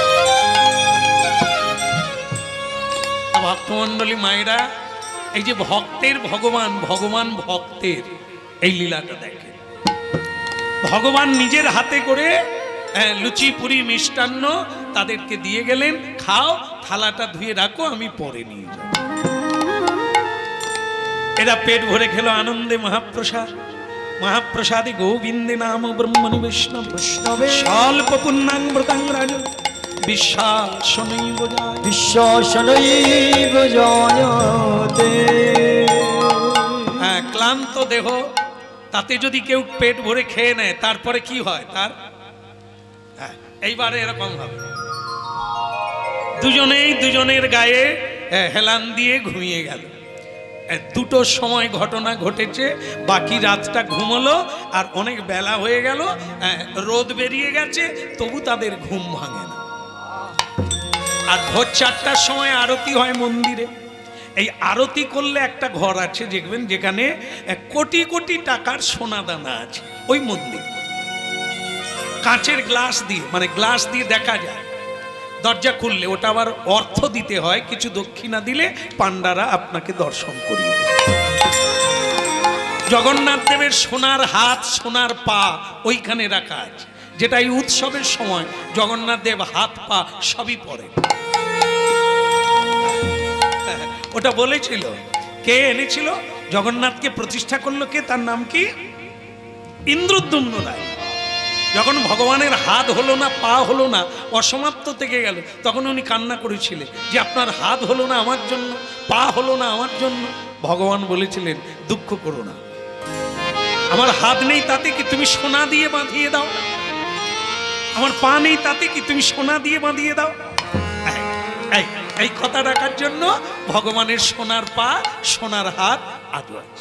ভক্তমণ্ডলী মায়েরা, এই যে ভক্তের ভগবান, ভগবান ভক্তের এই লীলাটা দেখে। ভগবান নিজের হাতে করে লুচি পুরি মিষ্টান্ন তাদেরকে দিয়ে গেলেন, খাও, থালাটা ধুয়ে রাখো, আমি পরে নিয়ে যাব। এরা পেট ভরে খেলো আনন্দে মহাপ্রসাদ। মহাপ্রসাদে গোবিন্দে নাম ব্রহ্মণি বৈষ্ণব বৈষ্ণবে স্বল্প পুণ্যাঙ্গৃতাং রাজ বিশ্বাসনৈব যায় বিশ্বাসনৈব জয়তে। হ্যাঁ, ক্লান্ত দেহ, তাতে যদি কেউ পেট ভরে খেয়ে নেয় তারপরে কি হয় তার? হ্যাঁ, এইবারে এরকম হবে, দুজনেই দুজনের গায়ে হেলান দিয়ে ঘুমিয়ে গেল। দুটো সময় ঘটনা ঘটেছে, বাকি রাতটা ঘুমলো, আর অনেক বেলা হয়ে গেল, রোদ বেরিয়ে গেছে, তবু তাদের ঘুম ভাঙে না। আর ভোর চারটার সময় আরতি হয় মন্দিরে। এই আরতি করলে একটা ঘর আছে দেখবেন, যেখানে কোটি কোটি টাকার সোনা দানা আছে। ওই মন্দির কাঁচের গ্লাস দিয়ে, মানে গ্লাস দিয়ে দেখা যায়, দরজা খুললে ওটা আবার অর্থ দিতে হয়, কিছু দক্ষিণা দিলে পান্ডারা আপনাকে দর্শন করিয়ে দেবে। জগন্নাথ দেবের সোনার হাত, সোনার পা ওইখানে রাখা আছে, যেটা এই উৎসবের সময় জগন্নাথ দেব হাত পা সবই পরে। ওটা বলেছিল কে এনেছিল, জগন্নাথকে প্রতিষ্ঠা করলো কে, তার নাম কি? ইন্দ্রদ্যুম্ন রায়। যখন ভগবানের হাত হলো না, পা হলো না, অসমাপ্ত থেকে গেল, তখন উনি কান্না করেছিলেন যে আপনার হাত হলো না আমার জন্য, পা হলো না আমার জন্য। ভগবান বলেছিলেন দুঃখ করো না, আমার হাত নেই তাতে কি, তুমি সোনা দিয়ে বাঁধিয়ে দাও। আমার পা নেই তাতে কি, তুমি সোনা দিয়ে বাঁধিয়ে দাও। এই এই কথা রাখার জন্য ভগবানের সোনার পা, সোনার হাত আজও আছে।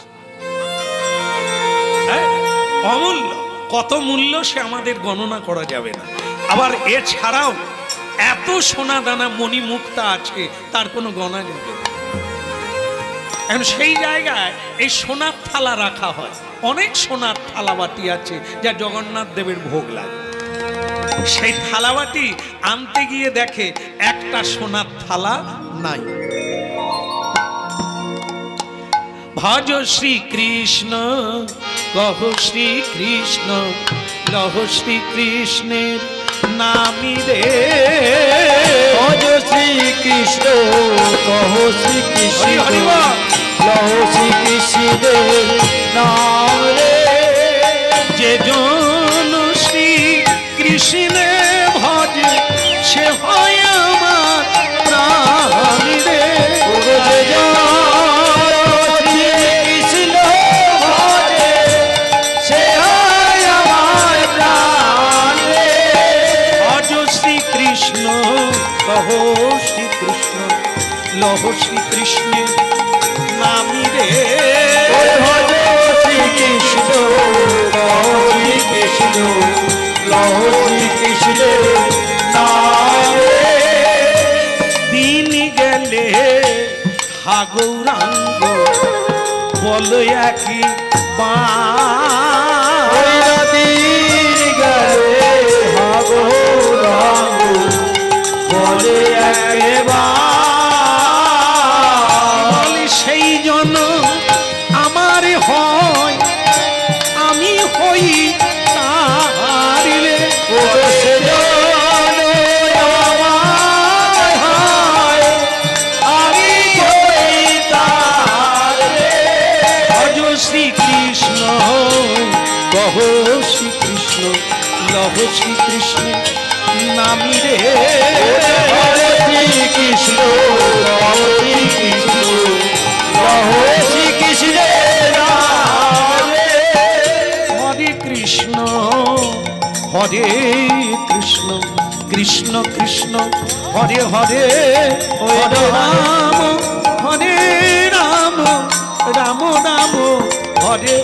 অমূল্য, কত মূল্য সে আমাদের গণনা করা যাবে না। আবার এছাড়াও এত সোনা দানা মণি মুক্তা আছে, তার কোনো গণনা যাবে না। এখন সেই জায়গায় এই সোনার থালা রাখা হয়, অনেক সোনার থালাবাটি আছে যা জগন্নাথ দেবের ভোগ লাগে। সেই থালাবাটি আনতে গিয়ে দেখে একটা সোনার থালা নাই। ভজ শ্রী কৃষ্ণ কহ শ্রী কৃষ্ণ, লহ শ্রী কৃষ্ণের নামি রে। ভজ শ্রী কৃষ্ণ কহ শ্রী কৃষ্ণ, লহ শ্রী কৃষ্ণের নাম রে। যে জন শ্রী কৃষ্ণে ভজে সে হয় আমার প্রাণ রে। কহ শ্রী কৃষ্ণ, লহ শ্রী কৃষ্ণের নামি রে। ভজ শ্রী কৃষ্ণ কহ শ্রী কৃষ্ণ, লহ শ্রী কৃষ্ণের নাম রে। দিন গেলে হা গৌরাঙ্গ বল একই দিন গেলে হা গৌরাঙ্গ বলে একবার। সেই জন আমার হয়, আমি হই তার রে। আমি হই তার রে। ভজ শ্রী কৃষ্ণ কহ শ্রী কৃষ্ণ, লহ শ্রী কৃষ্ণ নামি রে। হরে শ্রী কৃষ্ণ হরে কৃষ্ণ, হরে শ্রী কৃষ্ণ হরে কৃষ্ণ হরে কৃষ্ণ, কৃষ্ণ কৃষ্ণ হরে হরে, হরে রাম হরে রাম, রাম রাম হরে।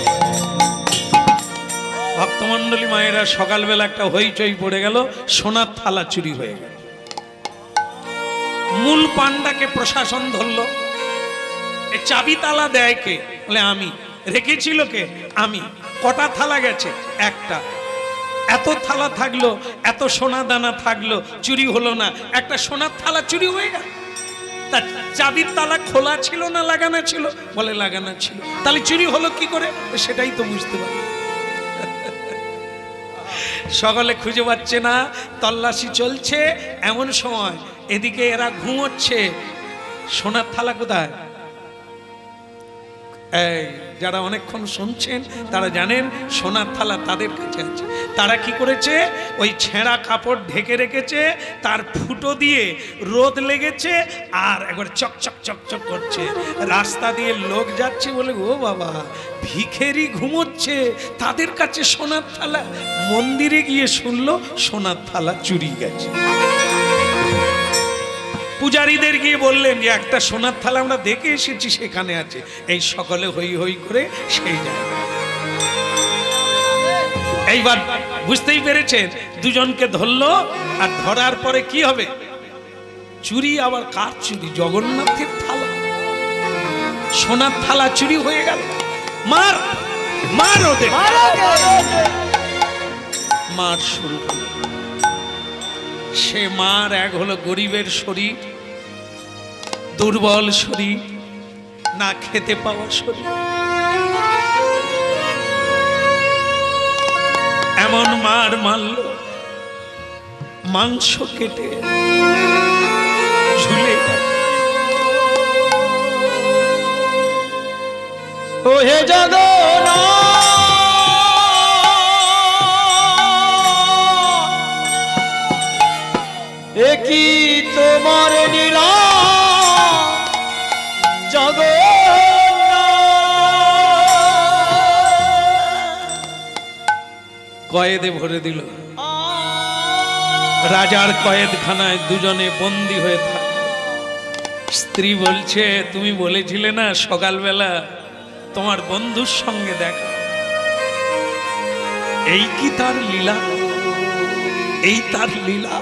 ভক্তমণ্ডলী মায়েরা, সকালবেলা একটা হইচই পড়ে গেল, সোনার থালা চুরি হয়ে গেল। মূল পান্ডাকে প্রশাসন ধরল, এই চাবি তালা দেয় কে? বলে আমি। রেখেছিল কে? আমি। কটা থালা গেছে? একটা। এত থালা থাকলো, এত সোনা দানা থাকলো, চুরি হলো না, একটা সোনার থালা চুরি হয়ে গেল। তা চাবির তালা খোলা ছিল না লাগানো ছিল? বলে লাগানো ছিল। তাহলে চুরি হলো কি করে? সেটাই তো বুঝতে পারি। সকলে খুঁজে পাচ্ছে না, তল্লাশি চলছে। এমন সময় এদিকে এরা ঘুমোচ্ছে, সোনার থালা কোথায়? এই যারা অনেকক্ষণ শুনছেন তারা জানেন সোনার থালা তাদের কাছে আছে। তারা কি করেছে? ওই ছেঁড়া কাপড় ঢেকে রেখেছে, তার ফুটো দিয়ে রোদ লেগেছে আর একবার চকচক চকচক করছে। রাস্তা দিয়ে লোক যাচ্ছে বলে ও বাবা, ভিখেরি ঘুমোচ্ছে, তাদের কাছে সোনার থালা। মন্দিরে গিয়ে শুনলো সোনার থালা চুরি গেছে। পূজারীদের গিয়ে বললেন যে একটা সোনার থালা আমরা দেখে এসেছি, সেখানে আছে। এই সকলে হই হই করে সেই জায়গায়। এইবার বুঝতেই পেরেছেন, দুজনকে ধরলো। আর ধরার পরে কি হবে? চুরি আবার কার চুরি? জগন্নাথের থালা, সোনার থালা চুরি হয়ে গেল। মার মার ওদের, মার শুরু হলো। সে মার এক হলো গরিবের শরীর, দুর্বল শরীর, না খেতে পাওয়া শরীর। এমন মার মারল, মাংস কেটে ঝুলে গেল। ও হে জগন্নাথ, এ কি তোমার লীলা কয়েদে ভরে দিল। রাজার কয়েদখানায় দুজনে বন্দী হয়ে থাকে। স্ত্রী বলছে, তুমি বলেছিলে না সকালবেলা তোমার বন্ধুর সঙ্গে দেখা, এই কি তার লীলা? এই তার লীলা?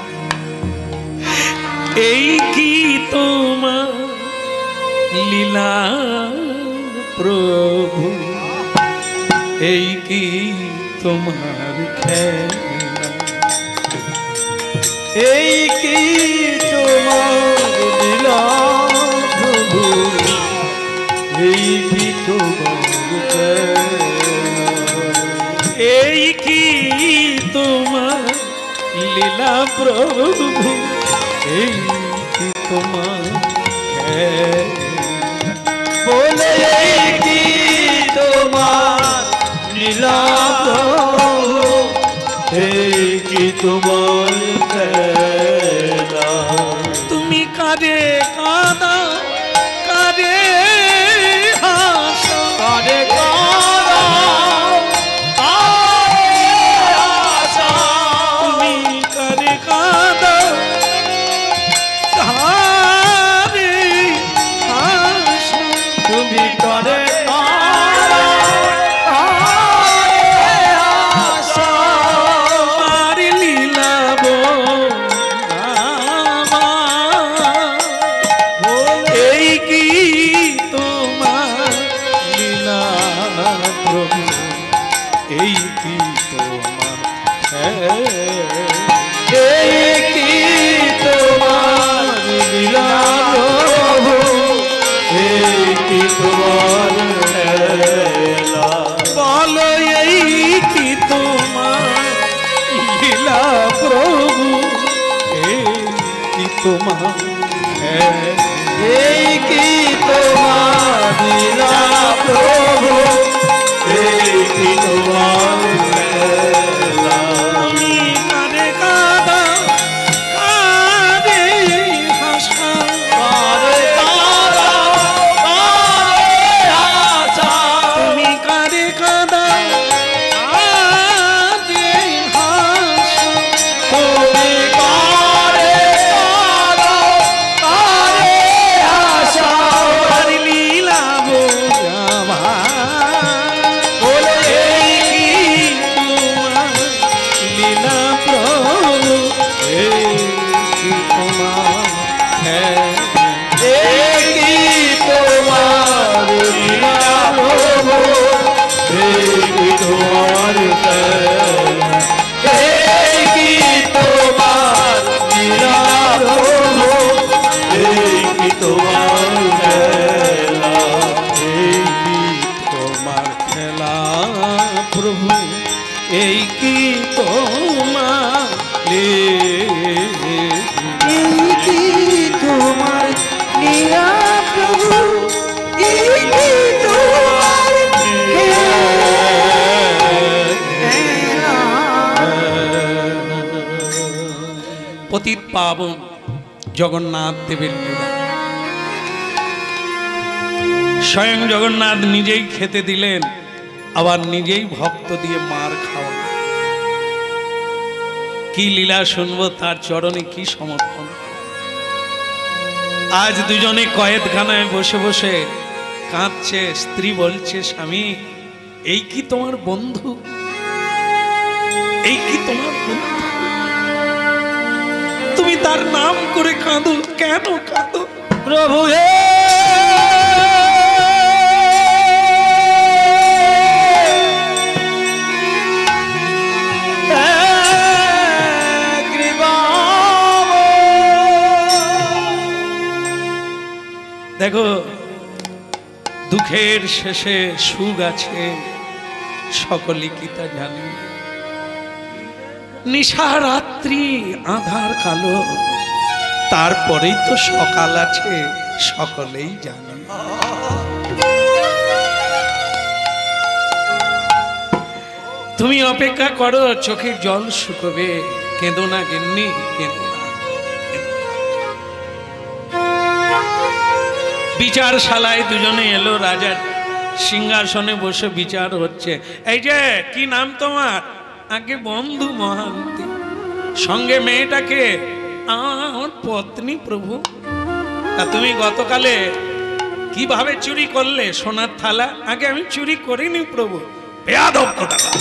এই কি তোমার লীলা প্রভু? এই কি তোমার খেলা? এই কি তোমার লীলা প্রভু? এই কি তোমার খেলা? এই কি তোমার লীলা প্রভু? এই কি তোমার খেলা? বলে এই কি তোমার লীলা প্রভু? এই কি তোমার খেলা? তুমি কাঁদে কাঁদা, কাঁদে হাসো, কাঁদে কাঁদা, কাঁদে হাসা। তুমি কাঁদে কাঁদা, কাঁদে হাসো, তুমি কাঁদে এই কি তোমার এই কি তোমার লীলা প্রভু? এই কি তোমার খেলা? বলো এই কি তোমার লীলা প্রভু? এই কি তোমার এই কি তোমার লীলা প্রভু? এই কি তোমার খেলা? তুমি কাঁদে কাঁদা, কাঁদে হাসা, কাঁদে কাঁদা, কাঁদে হাসা। তুমি কাঁদে কাঁদা, কাঁদে হাসা, তুমি কাঁদে কাঁদা, কাঁদে হাসা। আর লীলা বোঝাবা। বলে এই প্রভু এই কি তোমার এই কি তোমার লীলা প্রভু, এই কি তোমার খেলা। পতিত পাবন জগন্নাথ দেবের লীলা। স্বয়ং জগন্নাথ নিজেই খেতে দিলেন, আবার নিজেই ভক্ত দিয়ে মার খাওয়া। কি লীলা শুনবো, তার চরণে কি সমর্পণ। আজ দুজনে কয়েদখানায় বসে বসে কাঁদছে। স্ত্রী বলছে, স্বামী এই কি তোমার বন্ধু, এই কি তোমার বন্ধু, তুমি তার নাম করে কাঁদো, কেন কাঁদো? প্রভু হে দেখো, দুঃখের শেষে সুখ আছে, সকলে কি তা জানে। নিশা রাত্রি আধার কালো, তারপরেই তো সকাল আছে, সকলেই জানে। তুমি অপেক্ষা করো, চোখের জল শুকবে, কেঁদো না গিন্নি, কেঁদো না। বিচারশালায় দুজনে এলো, রাজার সিংহাসনে বসে বিচার হচ্ছে। এই যে কি নাম তোমার? আগে বন্ধু মহান্তি। সঙ্গে মেয়েটাকে? আমার পত্নী প্রভু। তা তুমি গতকালে কিভাবে চুরি করলে সোনার থালা? আগে আমি চুরি করিনি প্রভু। বেয়াদব কোথাকার!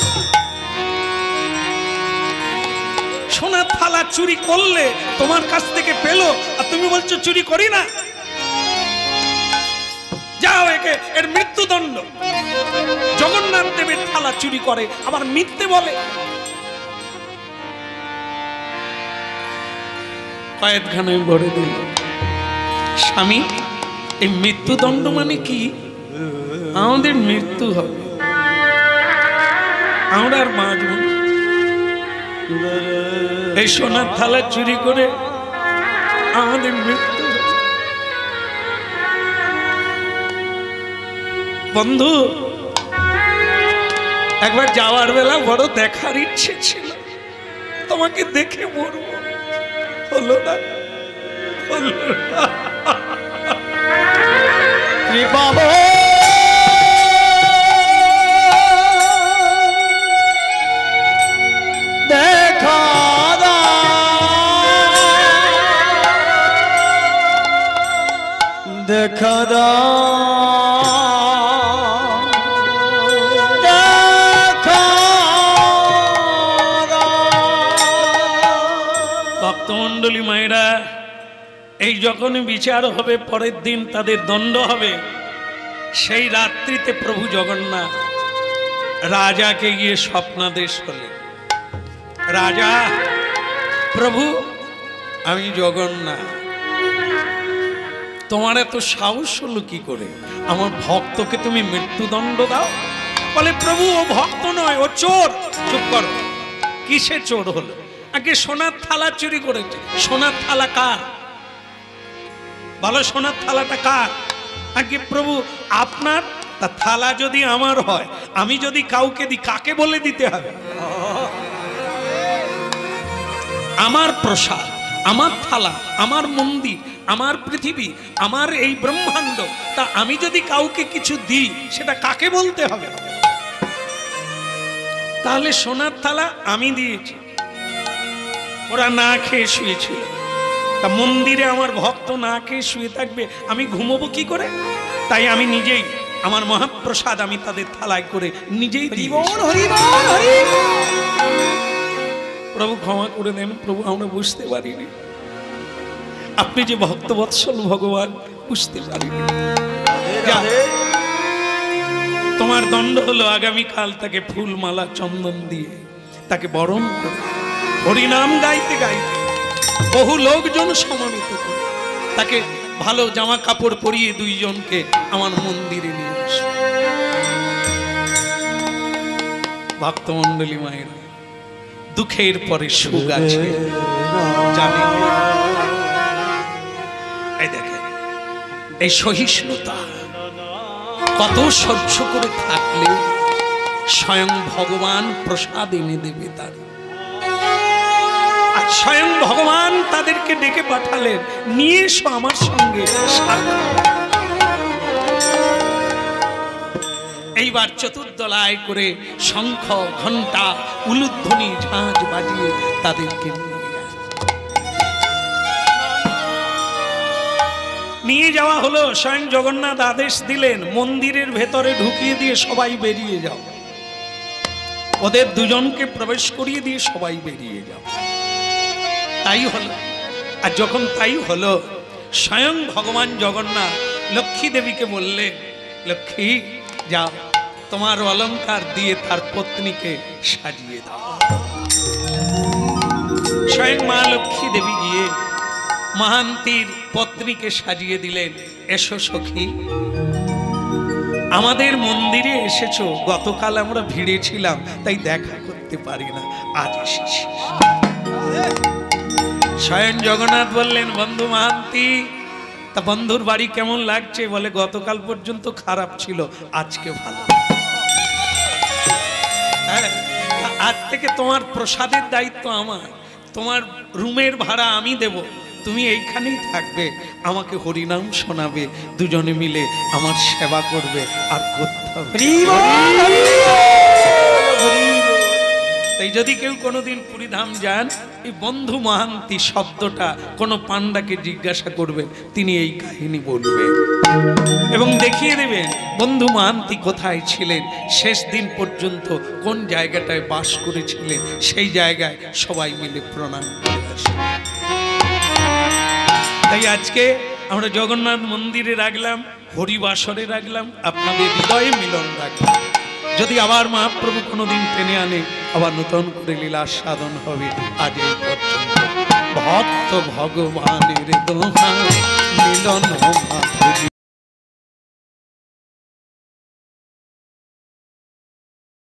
সোনার থালা চুরি করলে, তোমার কাছ থেকে পেলো, আর তুমি বলছো চুরি করি না। যাও, একে এর মৃত্যুদণ্ড। জগন্নাথ দেবের থালা চুরি করে, আবার মিথ্যে বলে। কয়েদখানায় ভরে দিল। স্বামী, এই মৃত্যুদণ্ড মানে কি? আমাদের মৃত্যু হবে, আমরা আর বাঁচব না। এই সোনার থালা চুরি করে আমাদের মৃত্যু। বন্ধু, একবার যাওয়ার বেলা বড় দেখার ইচ্ছে ছিল, তোমাকে দেখে মরব, হলো না, হলো না। কৃপা দেখা দেখা দা ভক্তমণ্ডলী মায়েরা, এই যখন বিচার হবে, পরের দিন তাদের দণ্ড হবে, সেই রাত্রিতে প্রভু জগন্নাথ রাজাকে গিয়ে স্বপ্নাদেশ হলেন। রাজা, প্রভু আমি জগন্নাথ, তোমার এত সাহস হলো কি করে? আমার ভক্তকে তুমি মৃত্যুদণ্ড দাও? বলে, প্রভু ও ভক্ত নয়, ও চোর। চুপ করো, কিসে চোর হলো? আগে সোনার থালা চুরি করেছে। সোনার থালা কার? ভালো, সোনার থালাটা কার? আগে প্রভু আপনার। তা থালা যদি আমার হয়, আমি যদি কাউকে দিই, কাকে বলে দিতে হবে? আমার প্রসাদ, আমার থালা, আমার মন্দির, আমার পৃথিবী, আমার এই ব্রহ্মাণ্ড, তা আমি যদি কাউকে কিছু দিই, সেটা কাকে বলতে হবে? তাহলে সোনার থালা আমি দিয়েছি, ওরা না খেয়ে শুয়েছিল। তা মন্দিরে আমার ভক্ত না খেয়ে শুয়ে থাকবে, আমি ঘুমোবো কি করে? তাই আমি নিজেই আমার মহাপ্রসাদ আমি তাদের থালায় করে নিজেই দিয়েছি। প্রভু ক্ষমা করে দেন প্রভু, আমরা বুঝতে পারিনি, আপনি যে ভক্তবৎসল ভগবান, বুঝতে পারিনি। তোমার দণ্ড হলো আগামীকাল তাকে ফুলমালা চন্দন দিয়ে তাকে বরণ করে হরিনাম গাইতে গাইতে বহু লোকজন সমাবেত করে তাকে ভালো জামা কাপড় পরিয়ে দুইজনকে আমার মন্দিরে নিয়ে আসো। ভক্তমণ্ডলী মায়েরা, দুঃখের পরে সুখ আছে জানেন। এই দেখেন এই সহিষ্ণুতা, কত সহ্য করে থাকলে স্বয়ং ভগবান প্রসাদ এনে দেবে তার। আর স্বয়ং ভগবান তাদেরকে ডেকে পাঠালেন, নিয়ে এসো আমার সঙ্গে সাক্ষাৎ। এইবার চতুর্দলায় করে শঙ্খ ঘণ্টা উলুধ্বনি ঝাঁঝ বাজিয়ে তাদেরকে নিয়ে নিয়ে যাওয়া হলো। স্বয়ং জগন্নাথ আদেশ দিলেন, মন্দিরের ভেতরে ঢুকিয়ে দিয়ে সবাই বেরিয়ে যাও। ওদের দুজনকে প্রবেশ করিয়ে দিয়ে সবাই বেরিয়ে যাও। তাই হলো। আর যখন তাই হলো, স্বয়ং ভগবান জগন্নাথ লক্ষ্মী দেবীকে বললেন, লক্ষ্মী যাও, তোমার অলংকার দিয়ে তার পত্নীকে সাজিয়ে দাও। স্বয়ং মা লক্ষ্মী দেবী গিয়ে মহান্তির পত্নীকে সাজিয়ে দিলেন। এসো সখী, আমাদের মন্দিরে এসেছো, গতকাল আমরা ভিড়ে ছিলাম তাই দেখা করতে পারি না, আজ এসেছি। স্বয়ং জগন্নাথ বললেন, বন্ধু মহান্তি, তা বন্ধুর বাড়ি কেমন লাগছে? বলে গতকাল পর্যন্ত খারাপ ছিল, আজকে ভালো। হ্যাঁ, আজ থেকে তোমার প্রসাদের দায়িত্ব আমার, তোমার রুমের ভাড়া আমি দেব, তুমি এইখানেই থাকবে, আমাকে হরিনাম শোনাবে, দুজনে মিলে আমার সেবা করবে, আর করতে হবে। তাই যদি কেউ কোনোদিন পুরীধাম যান, এই বন্ধু মহান্তি শব্দটা কোনো পান্ডাকে জিজ্ঞাসা করবেন, তিনি এই কাহিনী বলবেন এবং দেখিয়ে দেবেন বন্ধু মহান্তি কোথায় ছিলেন, শেষ দিন পর্যন্ত কোন জায়গাটায় বাস করেছিলেন, সেই জায়গায় সবাই মিলে প্রণাম করে আসেন। তাই আজকে আমরা জগন্নাথ মন্দিরে রাখলাম, হরিবাসরে রাখলাম, আপনাদের হৃদয়ে মিলন রাখলাম। যদি আবার মহাপ্রভু কোনোদিন টেনে আনে, আবার নতুন করে লীলা সাধন হবে। আজ এই পর্যন্ত ভক্ত ভগবানের দোহাই মিলন।